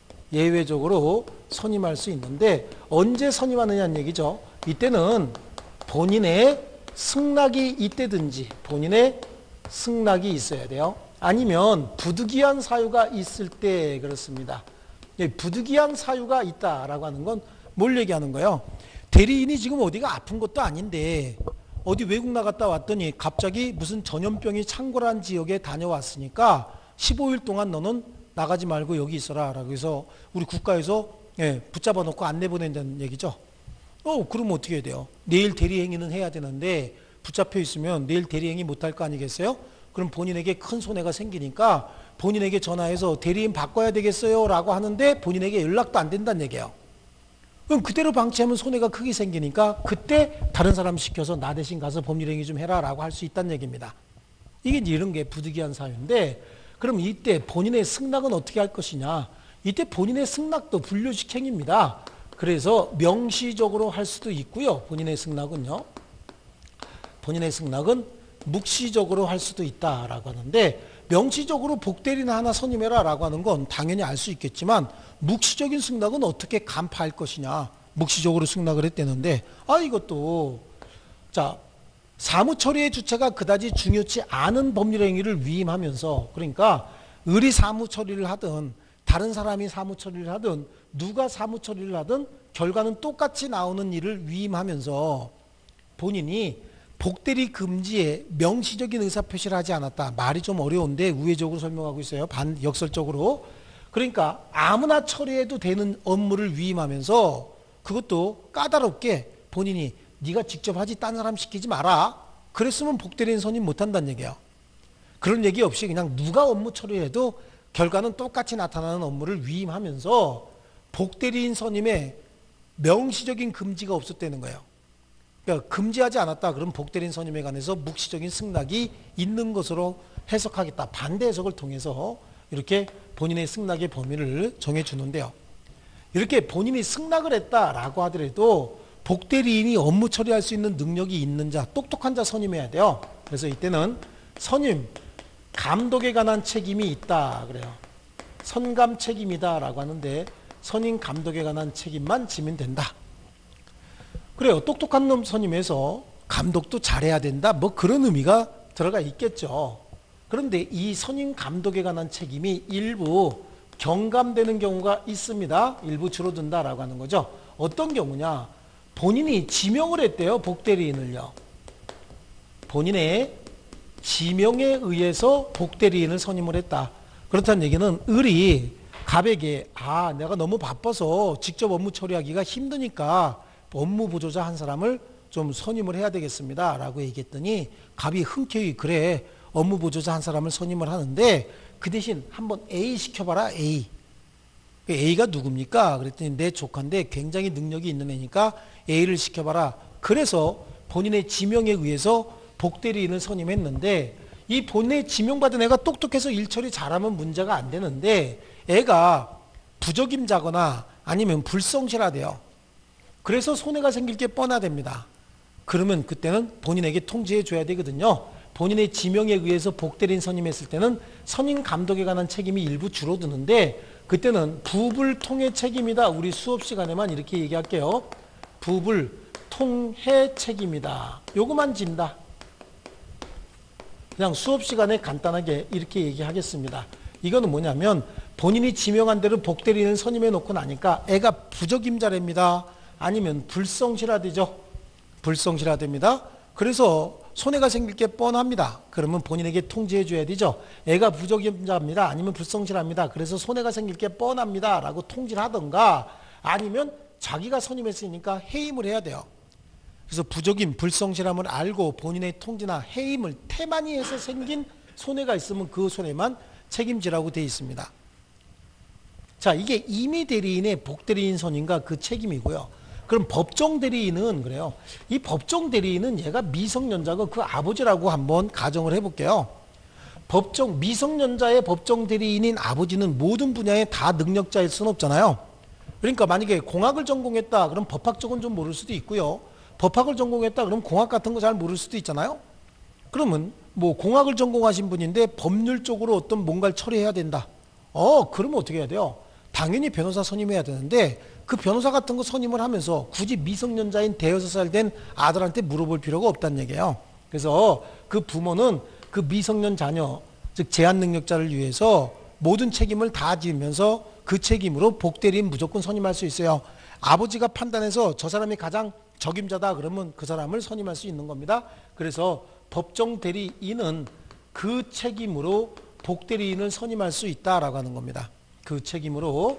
예외적으로 선임할 수 있는데 언제 선임하느냐는 얘기죠. 이때는 본인의 승낙이 있다든지 본인의 승낙이 있어야 돼요. 아니면 부득이한 사유가 있을 때 그렇습니다. 부득이한 사유가 있다라고 하는 건 뭘 얘기하는 거예요? 대리인이 지금 어디가 아픈 것도 아닌데 어디 외국 나갔다 왔더니 갑자기 무슨 전염병이 창궐한 지역에 다녀왔으니까 십오 일 동안 너는 나가지 말고 여기 있어라 라고 해서 우리 국가에서 예, 붙잡아 놓고 안 내보낸다는 얘기죠. 어, 그럼 어떻게 해야 돼요? 내일 대리행위는 해야 되는데 붙잡혀 있으면 내일 대리행위 못할 거 아니겠어요? 그럼 본인에게 큰 손해가 생기니까 본인에게 전화해서 대리인 바꿔야 되겠어요 라고 하는데 본인에게 연락도 안 된다는 얘기예요. 그럼 그대로 방치하면 손해가 크게 생기니까 그때 다른 사람 시켜서 나 대신 가서 법률행위 좀 해라 라고 할 수 있다는 얘기입니다. 이게 이런 게 부득이한 사유인데 그럼 이때 본인의 승낙은 어떻게 할 것이냐? 이때 본인의 승낙도 불효식 행위입니다. 그래서 명시적으로 할 수도 있고요. 본인의 승낙은요. 본인의 승낙은 묵시적으로 할 수도 있다라고 하는데 명시적으로 복대리인 하나 선임해라 라고 하는 건 당연히 알 수 있겠지만 묵시적인 승낙은 어떻게 간파할 것이냐. 묵시적으로 승낙을 했다는데 아 이것도 자 사무처리의 주체가 그다지 중요치 않은 법률행위를 위임하면서 그러니까 을이 사무처리를 하든 다른 사람이 사무처리를 하든 누가 사무처리를 하든 결과는 똑같이 나오는 일을 위임하면서 본인이 복대리 금지에 명시적인 의사표시를 하지 않았다. 말이 좀 어려운데 우회적으로 설명하고 있어요. 반 역설적으로. 그러니까 아무나 처리해도 되는 업무를 위임하면서 그것도 까다롭게 본인이 네가 직접 하지 딴 사람 시키지 마라. 그랬으면 복대리인 선임 못한다는 얘기예요. 그런 얘기 없이 그냥 누가 업무 처리해도 결과는 똑같이 나타나는 업무를 위임하면서 복대리인 선임에 명시적인 금지가 없었다는 거예요. 그러니까 금지하지 않았다. 그럼 복대리인 선임에 관해서 묵시적인 승낙이 있는 것으로 해석하겠다. 반대 해석을 통해서 이렇게 본인의 승낙의 범위를 정해주는데요. 이렇게 본인이 승낙을 했다라고 하더라도 복대리인이 업무 처리할 수 있는 능력이 있는 자, 똑똑한 자 선임해야 돼요. 그래서 이때는 선임, 감독에 관한 책임이 있다 그래요. 선감 책임이다 라고 하는데 선임 감독에 관한 책임만 지면 된다. 그래요. 똑똑한 놈 선임해서 감독도 잘해야 된다. 뭐 그런 의미가 들어가 있겠죠. 그런데 이 선임 감독에 관한 책임이 일부 경감되는 경우가 있습니다. 일부 줄어든다라고 하는 거죠. 어떤 경우냐? 본인이 지명을 했대요. 복대리인을요. 본인의 지명에 의해서 복대리인을 선임을 했다. 그렇다는 얘기는 을이 갑에게 아 내가 너무 바빠서 직접 업무 처리하기가 힘드니까 업무 보조자 한 사람을 좀 선임을 해야 되겠습니다 라고 얘기했더니 갑이 흔쾌히 그래 업무 보조자 한 사람을 선임을 하는데 그 대신 한번 A 시켜봐라. A A가 누굽니까? 그랬더니 내 조카인데 굉장히 능력이 있는 애니까 A를 시켜봐라. 그래서 본인의 지명에 의해서 복대리인을 선임했는데 이 본인의 지명받은 애가 똑똑해서 일처리 잘하면 문제가 안 되는데 애가 부적임자거나 아니면 불성실하대요. 그래서 손해가 생길 게 뻔하답니다. 그러면 그때는 본인에게 통지해 줘야 되거든요. 본인의 지명에 의해서 복대리인 선임했을 때는 선임 감독에 관한 책임이 일부 줄어드는데 그때는 부불 통해 책임이다. 우리 수업 시간에만 이렇게 얘기할게요. 부불 통해 책임이다. 요거만 진다. 그냥 수업 시간에 간단하게 이렇게 얘기하겠습니다. 이거는 뭐냐면 본인이 지명한 대로 복대리인을 선임해 놓고 나니까 애가 부적임자랍니다. 아니면 불성실하대죠. 불성실하답니다. 그래서 손해가 생길 게 뻔합니다. 그러면 본인에게 통지해 줘야 되죠. 애가 부적임자입니다. 아니면 불성실합니다. 그래서 손해가 생길 게 뻔합니다. 라고 통지를 하던가 아니면 자기가 선임했으니까 해임을 해야 돼요. 그래서 부적임, 불성실함을 알고 본인의 통지나 해임을 태만히 해서 생긴 손해가 있으면 그 손해만 책임지라고 되어 있습니다. 자, 이게 임의 대리인의 복대리인 선임과 그 책임이고요. 그럼 법정 대리인은 그래요. 이 법정 대리인은 얘가 미성년자고 그 아버지라고 한번 가정을 해볼게요. 법정 미성년자의 법정 대리인인 아버지는 모든 분야에 다 능력자일 수는 없잖아요. 그러니까 만약에 공학을 전공했다 그럼 법학 쪽은 좀 모를 수도 있고요. 법학을 전공했다 그럼 공학 같은 거 잘 모를 수도 있잖아요. 그러면 뭐 공학을 전공하신 분인데 법률 쪽으로 어떤 뭔가를 처리해야 된다. 어 그러면 어떻게 해야 돼요? 당연히 변호사 선임해야 되는데 그 변호사 같은 거 선임을 하면서 굳이 미성년자인 대여섯 살 된 아들한테 물어볼 필요가 없다는 얘기예요. 그래서 그 부모는 그 미성년 자녀, 즉 제한 능력자를 위해서 모든 책임을 다 지면서 그 책임으로 복대리인 무조건 선임할 수 있어요. 아버지가 판단해서 저 사람이 가장 적임자다 그러면 그 사람을 선임할 수 있는 겁니다. 그래서 법정 대리인은 그 책임으로 복대리인을 선임할 수 있다라고 하는 겁니다. 그 책임으로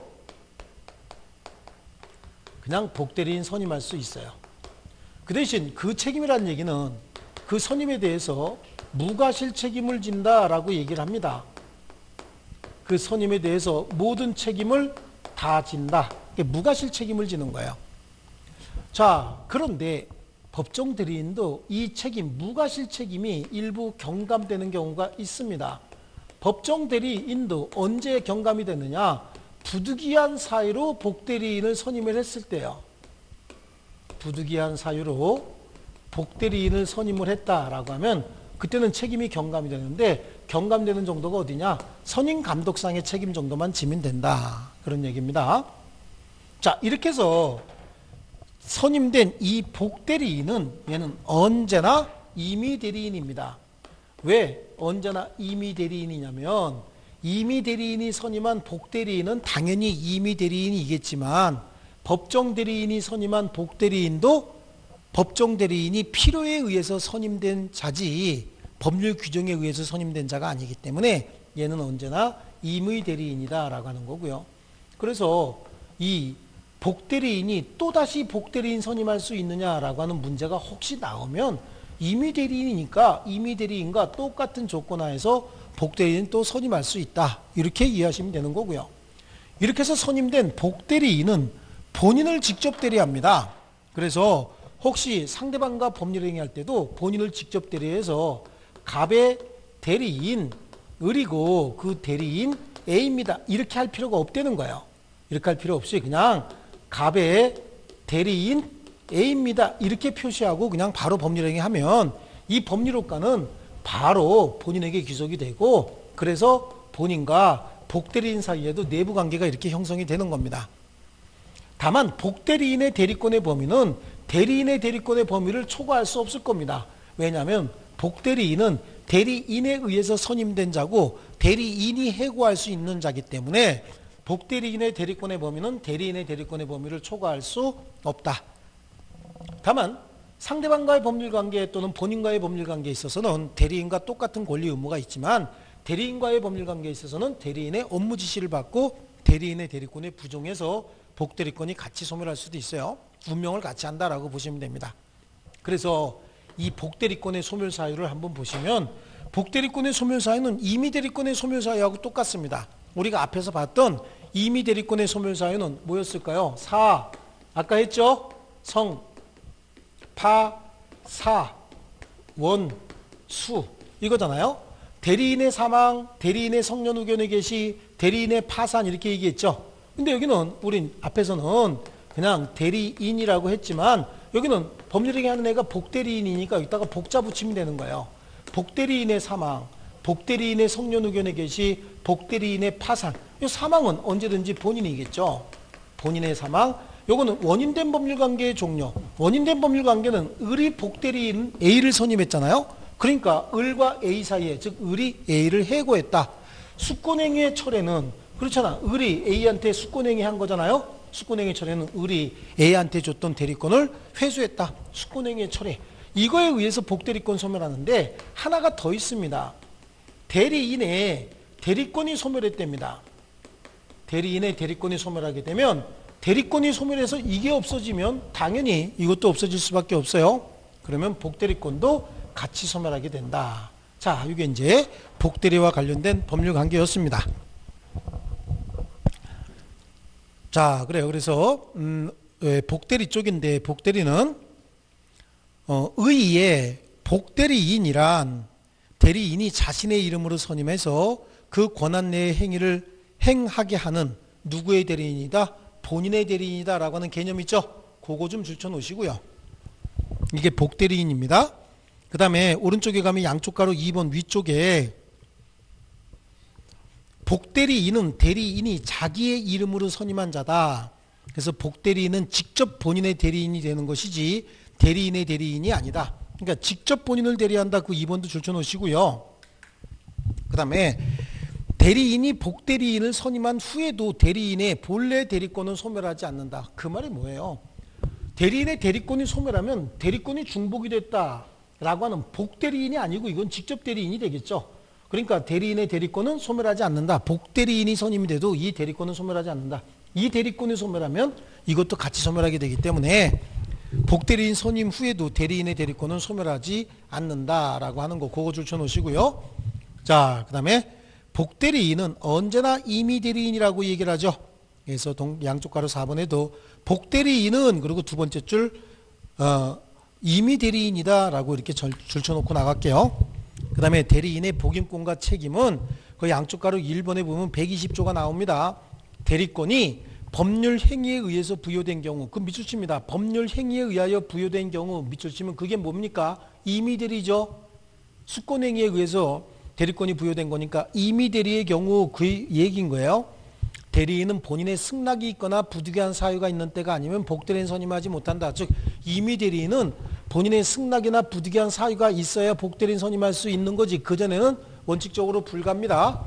그냥 복대리인 선임할 수 있어요. 그 대신 그 책임이라는 얘기는 그 선임에 대해서 무과실 책임을 진다라고 얘기를 합니다. 그 선임에 대해서 모든 책임을 다 진다. 무과실 책임을 지는 거예요. 자, 그런데 법정 대리인도 이 책임, 무과실 책임이 일부 경감되는 경우가 있습니다. 법정 대리인도 언제 경감이 되느냐? 부득이한 사유로 복대리인을 선임을 했을 때요. 부득이한 사유로 복대리인을 선임을 했다라고 하면 그때는 책임이 경감이 되는데 경감되는 정도가 어디냐? 선임 감독상의 책임 정도만 지면 된다. 그런 얘기입니다. 자, 이렇게 해서 선임된 이 복대리인은 얘는 언제나 임의 대리인입니다. 왜 언제나 임의 대리인이냐면 임의 대리인이 선임한 복대리인은 당연히 임의 대리인이겠지만 법정 대리인이 선임한 복대리인도 법정 대리인이 필요에 의해서 선임된 자지 법률 규정에 의해서 선임된 자가 아니기 때문에 얘는 언제나 임의 대리인이다라고 하는 거고요. 그래서 이 복대리인이 또다시 복대리인 선임할 수 있느냐라고 하는 문제가 혹시 나오면 임의 대리인이니까 임의 대리인과 똑같은 조건 하에서 복대리인 또 선임할 수 있다. 이렇게 이해하시면 되는 거고요. 이렇게 해서 선임된 복대리인은 본인을 직접 대리합니다. 그래서 혹시 상대방과 법률행위 할 때도 본인을 직접 대리해서 갑의 대리인 을이고 그 대리인 A입니다. 이렇게 할 필요가 없다는 거예요. 이렇게 할 필요 없이 그냥 갑의 대리인 A입니다. 이렇게 표시하고 그냥 바로 법률행위 하면 이 법률효과는 바로 본인에게 귀속이 되고 그래서 본인과 복대리인 사이에도 내부관계가 이렇게 형성이 되는 겁니다. 다만 복대리인의 대리권의 범위는 대리인의 대리권의 범위를 초과할 수 없을 겁니다. 왜냐하면 복대리인은 대리인에 의해서 선임된 자고 대리인이 해고할 수 있는 자이기 때문에 복대리인의 대리권의 범위는 대리인의 대리권의 범위를 초과할 수 없다. 다만 상대방과의 법률관계 또는 본인과의 법률관계에 있어서는 대리인과 똑같은 권리 의무가 있지만 대리인과의 법률관계에 있어서는 대리인의 업무 지시를 받고 대리인의 대리권에 부종해서 복대리권이 같이 소멸할 수도 있어요. 운명을 같이 한다라고 보시면 됩니다. 그래서 이 복대리권의 소멸 사유를 한번 보시면 복대리권의 소멸 사유는 임의대리권의 소멸 사유하고 똑같습니다. 우리가 앞에서 봤던 임의대리권의 소멸 사유는 뭐였을까요? 사, 아까 했죠? 성, 파, 사, 원, 수 이거잖아요. 대리인의 사망, 대리인의 성년후견의 개시, 대리인의 파산 이렇게 얘기했죠. 근데 여기는 우린 앞에서는 그냥 대리인이라고 했지만 여기는 법률행위 하는 애가 복대리인이니까 여기다가 복자 붙이면 되는 거예요. 복대리인의 사망, 복대리인의 성년후견의 개시, 복대리인의 파산. 이 사망은 언제든지 본인이겠죠. 본인의 사망. 요거는 원인된 법률관계의 종료. 원인된 법률관계는 을이 복대리인 A를 선임했잖아요. 그러니까 을과 A 사이에 즉 을이 A를 해고했다. 수권행위의 철회는 그렇잖아. 을이 A한테 수권행위 한 거잖아요. 수권행위 철회는 을이 A한테 줬던 대리권을 회수했다. 수권행위의 철회. 이거에 의해서 복대리권 소멸하는데 하나가 더 있습니다. 대리인의 대리권이 소멸했답니다. 대리인의 대리권이 소멸하게 되면 대리권이 소멸해서 이게 없어지면 당연히 이것도 없어질 수밖에 없어요. 그러면 복대리권도 같이 소멸하게 된다. 자, 이게 이제 복대리와 관련된 법률 관계였습니다. 자, 그래요. 그래서 음, 예, 복대리 쪽인데 복대리는 어, 의의 복대리인이란 대리인이 자신의 이름으로 선임해서 그 권한 내의 행위를 행하게 하는 누구의 대리인이다? 본인의 대리인이다 라고 하는 개념 있죠? 그거 좀 줄쳐 놓으시고요. 이게 복대리인입니다. 그 다음에 오른쪽에 가면 양쪽 가로 이 번 위쪽에 복대리인은 대리인이 자기의 이름으로 선임한 자다. 그래서 복대리인은 직접 본인의 대리인이 되는 것이지 대리인의 대리인이 아니다. 그러니까 직접 본인을 대리한다. 그 이 번도 줄쳐 놓으시고요. 그 다음에 대리인이 복대리인을 선임한 후에도 대리인의 본래 대리권은 소멸하지 않는다. 그 말이 뭐예요? 대리인의 대리권이 소멸하면 대리권이 중복이 됐다라고 하는 복대리인이 아니고 이건 직접 대리인이 되겠죠. 그러니까 대리인의 대리권은 소멸하지 않는다. 복대리인이 선임이 돼도 이 대리권은 소멸하지 않는다. 이 대리권이 소멸하면 이것도 같이 소멸하게 되기 때문에 복대리인 선임 후에도 대리인의 대리권은 소멸하지 않는다라고 하는 거 그거 줄쳐 놓으시고요. 자, 그 다음에 복대리인은 언제나 임의대리인이라고 얘기를 하죠. 그래서 동, 양쪽 가로 사 번에도 복대리인은 그리고 두 번째 줄 어, 임의대리인이다 라고 이렇게 절, 줄쳐놓고 나갈게요. 그 다음에 대리인의 복임권과 책임은 그 양쪽 가로 일 번에 보면 백이십 조가 나옵니다. 대리권이 법률 행위에 의해서 부여된 경우, 그 밑줄 칩니다. 법률 행위에 의하여 부여된 경우 밑줄 치면 그게 뭡니까? 임의대리죠. 수권행위에 의해서 대리권이 부여된 거니까 임의대리의 경우 그 얘기인 거예요. 대리인은 본인의 승낙이 있거나 부득이한 사유가 있는 때가 아니면 복대리인 선임하지 못한다. 즉 임의대리인은 본인의 승낙이나 부득이한 사유가 있어야 복대리인 선임할 수 있는 거지 그전에는 원칙적으로 불가합니다.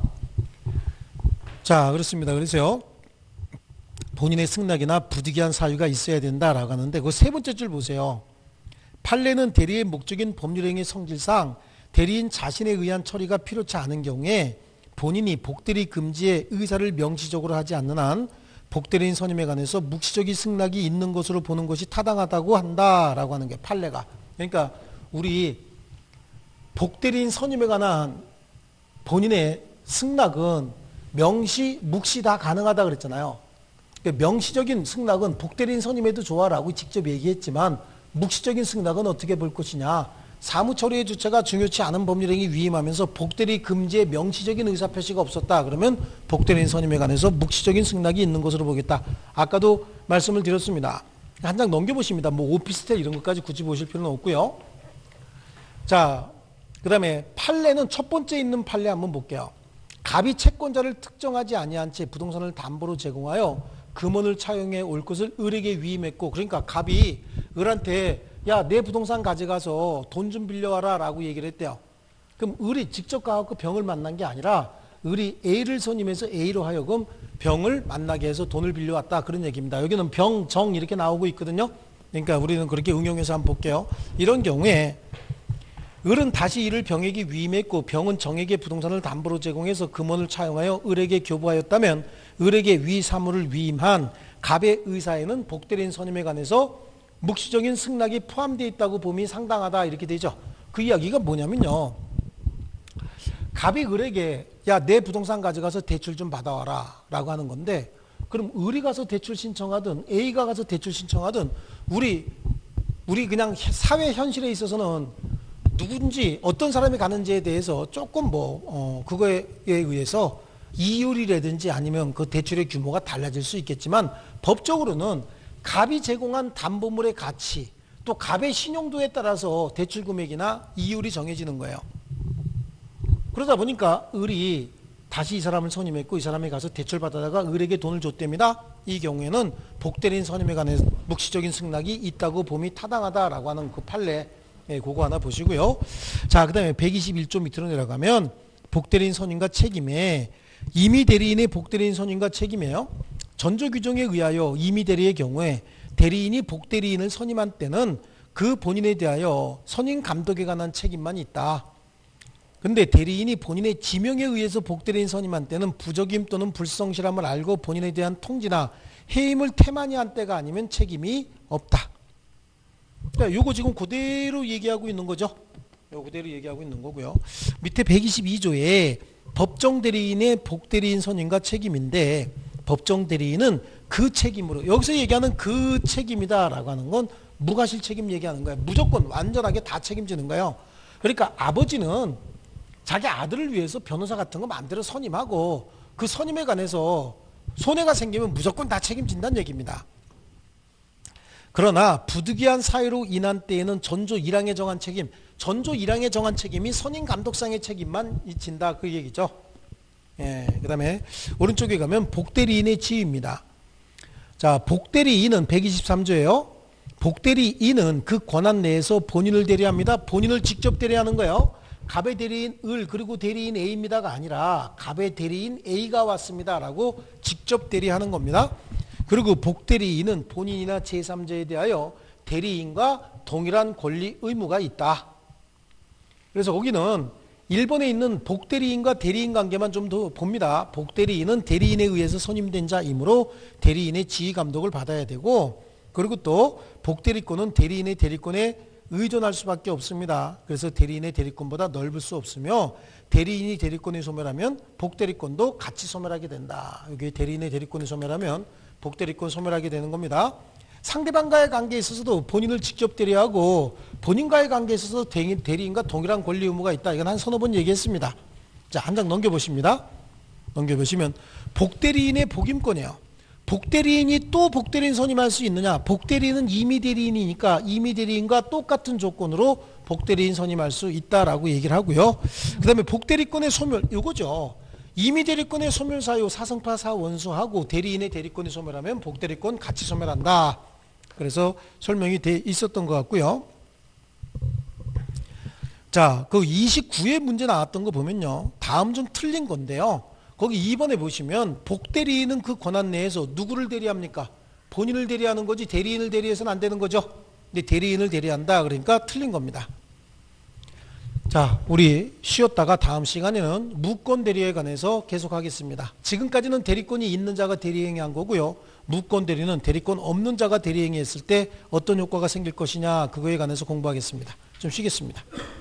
자, 그렇습니다. 그래서요. 본인의 승낙이나 부득이한 사유가 있어야 된다라고 하는데 그 세 번째 줄 보세요. 판례는 대리의 목적인 법률행위 성질상 대리인 자신에 의한 처리가 필요치 않은 경우에 본인이 복대리 금지의 의사를 명시적으로 하지 않는 한 복대리인 선임에 관해서 묵시적인 승낙이 있는 것으로 보는 것이 타당하다고 한다라고 하는 게 판례가. 그러니까 우리 복대리인 선임에 관한 본인의 승낙은 명시, 묵시 다 가능하다 그랬잖아요. 그러니까 명시적인 승낙은 복대리인 선임해도 좋아라고 직접 얘기했지만 묵시적인 승낙은 어떻게 볼 것이냐. 사무처리의 주체가 중요치 않은 법률행위 위임하면서 복대리 금지의 명시적인 의사표시가 없었다. 그러면 복대리인 선임에 관해서 묵시적인 승낙이 있는 것으로 보겠다. 아까도 말씀을 드렸습니다. 한 장 넘겨보십니다. 뭐 오피스텔 이런 것까지 굳이 보실 필요는 없고요. 자, 그 다음에 판례는 첫 번째 있는 판례 한번 볼게요. 갑이 채권자를 특정하지 아니한 채 부동산을 담보로 제공하여 금원을 차용해 올 것을 을에게 위임했고, 그러니까 갑이 을한테 야, 내 부동산 가져가서 돈 좀 빌려와라 라고 얘기를 했대요. 그럼 을이 직접 가서 병을 만난 게 아니라 을이 A를 선임해서 A로 하여금 병을 만나게 해서 돈을 빌려왔다, 그런 얘기입니다. 여기는 병, 정 이렇게 나오고 있거든요. 그러니까 우리는 그렇게 응용해서 한번 볼게요. 이런 경우에 을은 다시 이를 병에게 위임했고 병은 정에게 부동산을 담보로 제공해서 금원을 차용하여 을에게 교부하였다면 을에게 위 사물을 위임한 갑의 의사에는 복대리인 선임에 관해서 묵시적인 승낙이 포함되어 있다고 봄이 상당하다, 이렇게 되죠. 그 이야기가 뭐냐면요, 갑이 을에게 야, 내 부동산 가져가서 대출 좀 받아와라 라고 하는 건데, 그럼 을이 가서 대출 신청하든 A가 가서 대출 신청하든 우리 우리 그냥 사회 현실에 있어서는 누군지 어떤 사람이 가는지에 대해서 조금 뭐 어, 그거에 의해서 이율이라든지 아니면 그 대출의 규모가 달라질 수 있겠지만, 법적으로는 갑이 제공한 담보물의 가치 또 갑의 신용도에 따라서 대출 금액이나 이율이 정해지는 거예요. 그러다 보니까 을이 다시 이 사람을 선임했고 이 사람이 가서 대출 받아다가 을에게 돈을 줬답니다. 이 경우에는 복대리인 선임에 관해 묵시적인 승낙이 있다고 봄이 타당하다라고 하는 그 판례, 예, 그거 하나 보시고요. 자, 그 다음에 백이십일 조 밑으로 내려가면 복대리인 선임과 책임에 임의 대리인의 복대리인 선임과 책임이에요. 전조 규정에 의하여 임의 대리의 경우에 대리인이 복대리인을 선임한 때는 그 본인에 대하여 선임 감독에 관한 책임만 있다. 근데 대리인이 본인의 지명에 의해서 복대리인 선임한 때는 부적임 또는 불성실함을 알고 본인에 대한 통지나 해임을 태만히 한 때가 아니면 책임이 없다. 자, 요거 지금 그대로 얘기하고 있는 거죠. 요 그대로 얘기하고 있는 거고요. 밑에 백이십이 조에 법정 대리인의 복대리인 선임과 책임인데, 법정 대리인은 그 책임으로, 여기서 얘기하는 그 책임이다라고 하는 건 무과실 책임 얘기하는 거예요. 무조건 완전하게 다 책임지는 거예요. 그러니까 아버지는 자기 아들을 위해서 변호사 같은 거 마음대로 선임하고 그 선임에 관해서 손해가 생기면 무조건 다 책임진다는 얘기입니다. 그러나 부득이한 사유로 인한 때에는 전조 일 항에 정한 책임, 전조 일 항에 정한 책임이 선임 감독상의 책임만 진다, 그 얘기죠. 예, 그 다음에 오른쪽에 가면 복대리인의 지위입니다. 자, 복대리인은 백이십삼 조예요. 복대리인은 그 권한 내에서 본인을 대리합니다. 본인을 직접 대리하는 거예요. 갑의 대리인 을 그리고 대리인 A입니다가 아니라 갑의 대리인 A가 왔습니다 라고 직접 대리하는 겁니다. 그리고 복대리인은 본인이나 제삼자에 대하여 대리인과 동일한 권리 의무가 있다. 그래서 거기는 일 번에 있는 복대리인과 대리인 관계만 좀 더 봅니다. 복대리인은 대리인에 의해서 선임된 자이므로 대리인의 지휘 감독을 받아야 되고, 그리고 또 복대리권은 대리인의 대리권에 의존할 수밖에 없습니다. 그래서 대리인의 대리권보다 넓을 수 없으며, 대리인이 대리권이 소멸하면 복대리권도 같이 소멸하게 된다. 여기 대리인의 대리권이 소멸하면 복대리권 소멸하게 되는 겁니다. 상대방과의 관계에 있어서도 본인을 직접 대리하고 본인과의 관계에 있어서 대리인과 동일한 권리 의무가 있다. 이건 한 서너 번 얘기했습니다. 자, 한 장 넘겨보십니다. 넘겨보시면 복대리인의 복임권이에요. 복대리인이 또 복대리인 선임할 수 있느냐? 복대리인은 임의 대리인이니까 임의 대리인과 똑같은 조건으로 복대리인 선임할 수 있다라고 얘기를 하고요. 그 다음에 복대리권의 소멸, 이거죠. 임의 대리권의 소멸 사유 사성파 사원수하고 대리인의 대리권이 소멸하면 복대리권 같이 소멸한다. 그래서 설명이 돼 있었던 것 같고요. 자, 그 이십구 회 문제 나왔던 거 보면요, 다음 좀 틀린 건데요. 거기 이 번에 보시면 복대리인은 그 권한 내에서 누구를 대리합니까? 본인을 대리하는 거지 대리인을 대리해서는 안 되는 거죠. 근데 대리인을 대리한다, 그러니까 틀린 겁니다. 자, 우리 쉬었다가 다음 시간에는 무권 대리에 관해서 계속하겠습니다. 지금까지는 대리권이 있는 자가 대리행위한 거고요. 무권 대리는 대리권 없는 자가 대리행위했을 때 어떤 효과가 생길 것이냐, 그거에 관해서 공부하겠습니다. 좀 쉬겠습니다.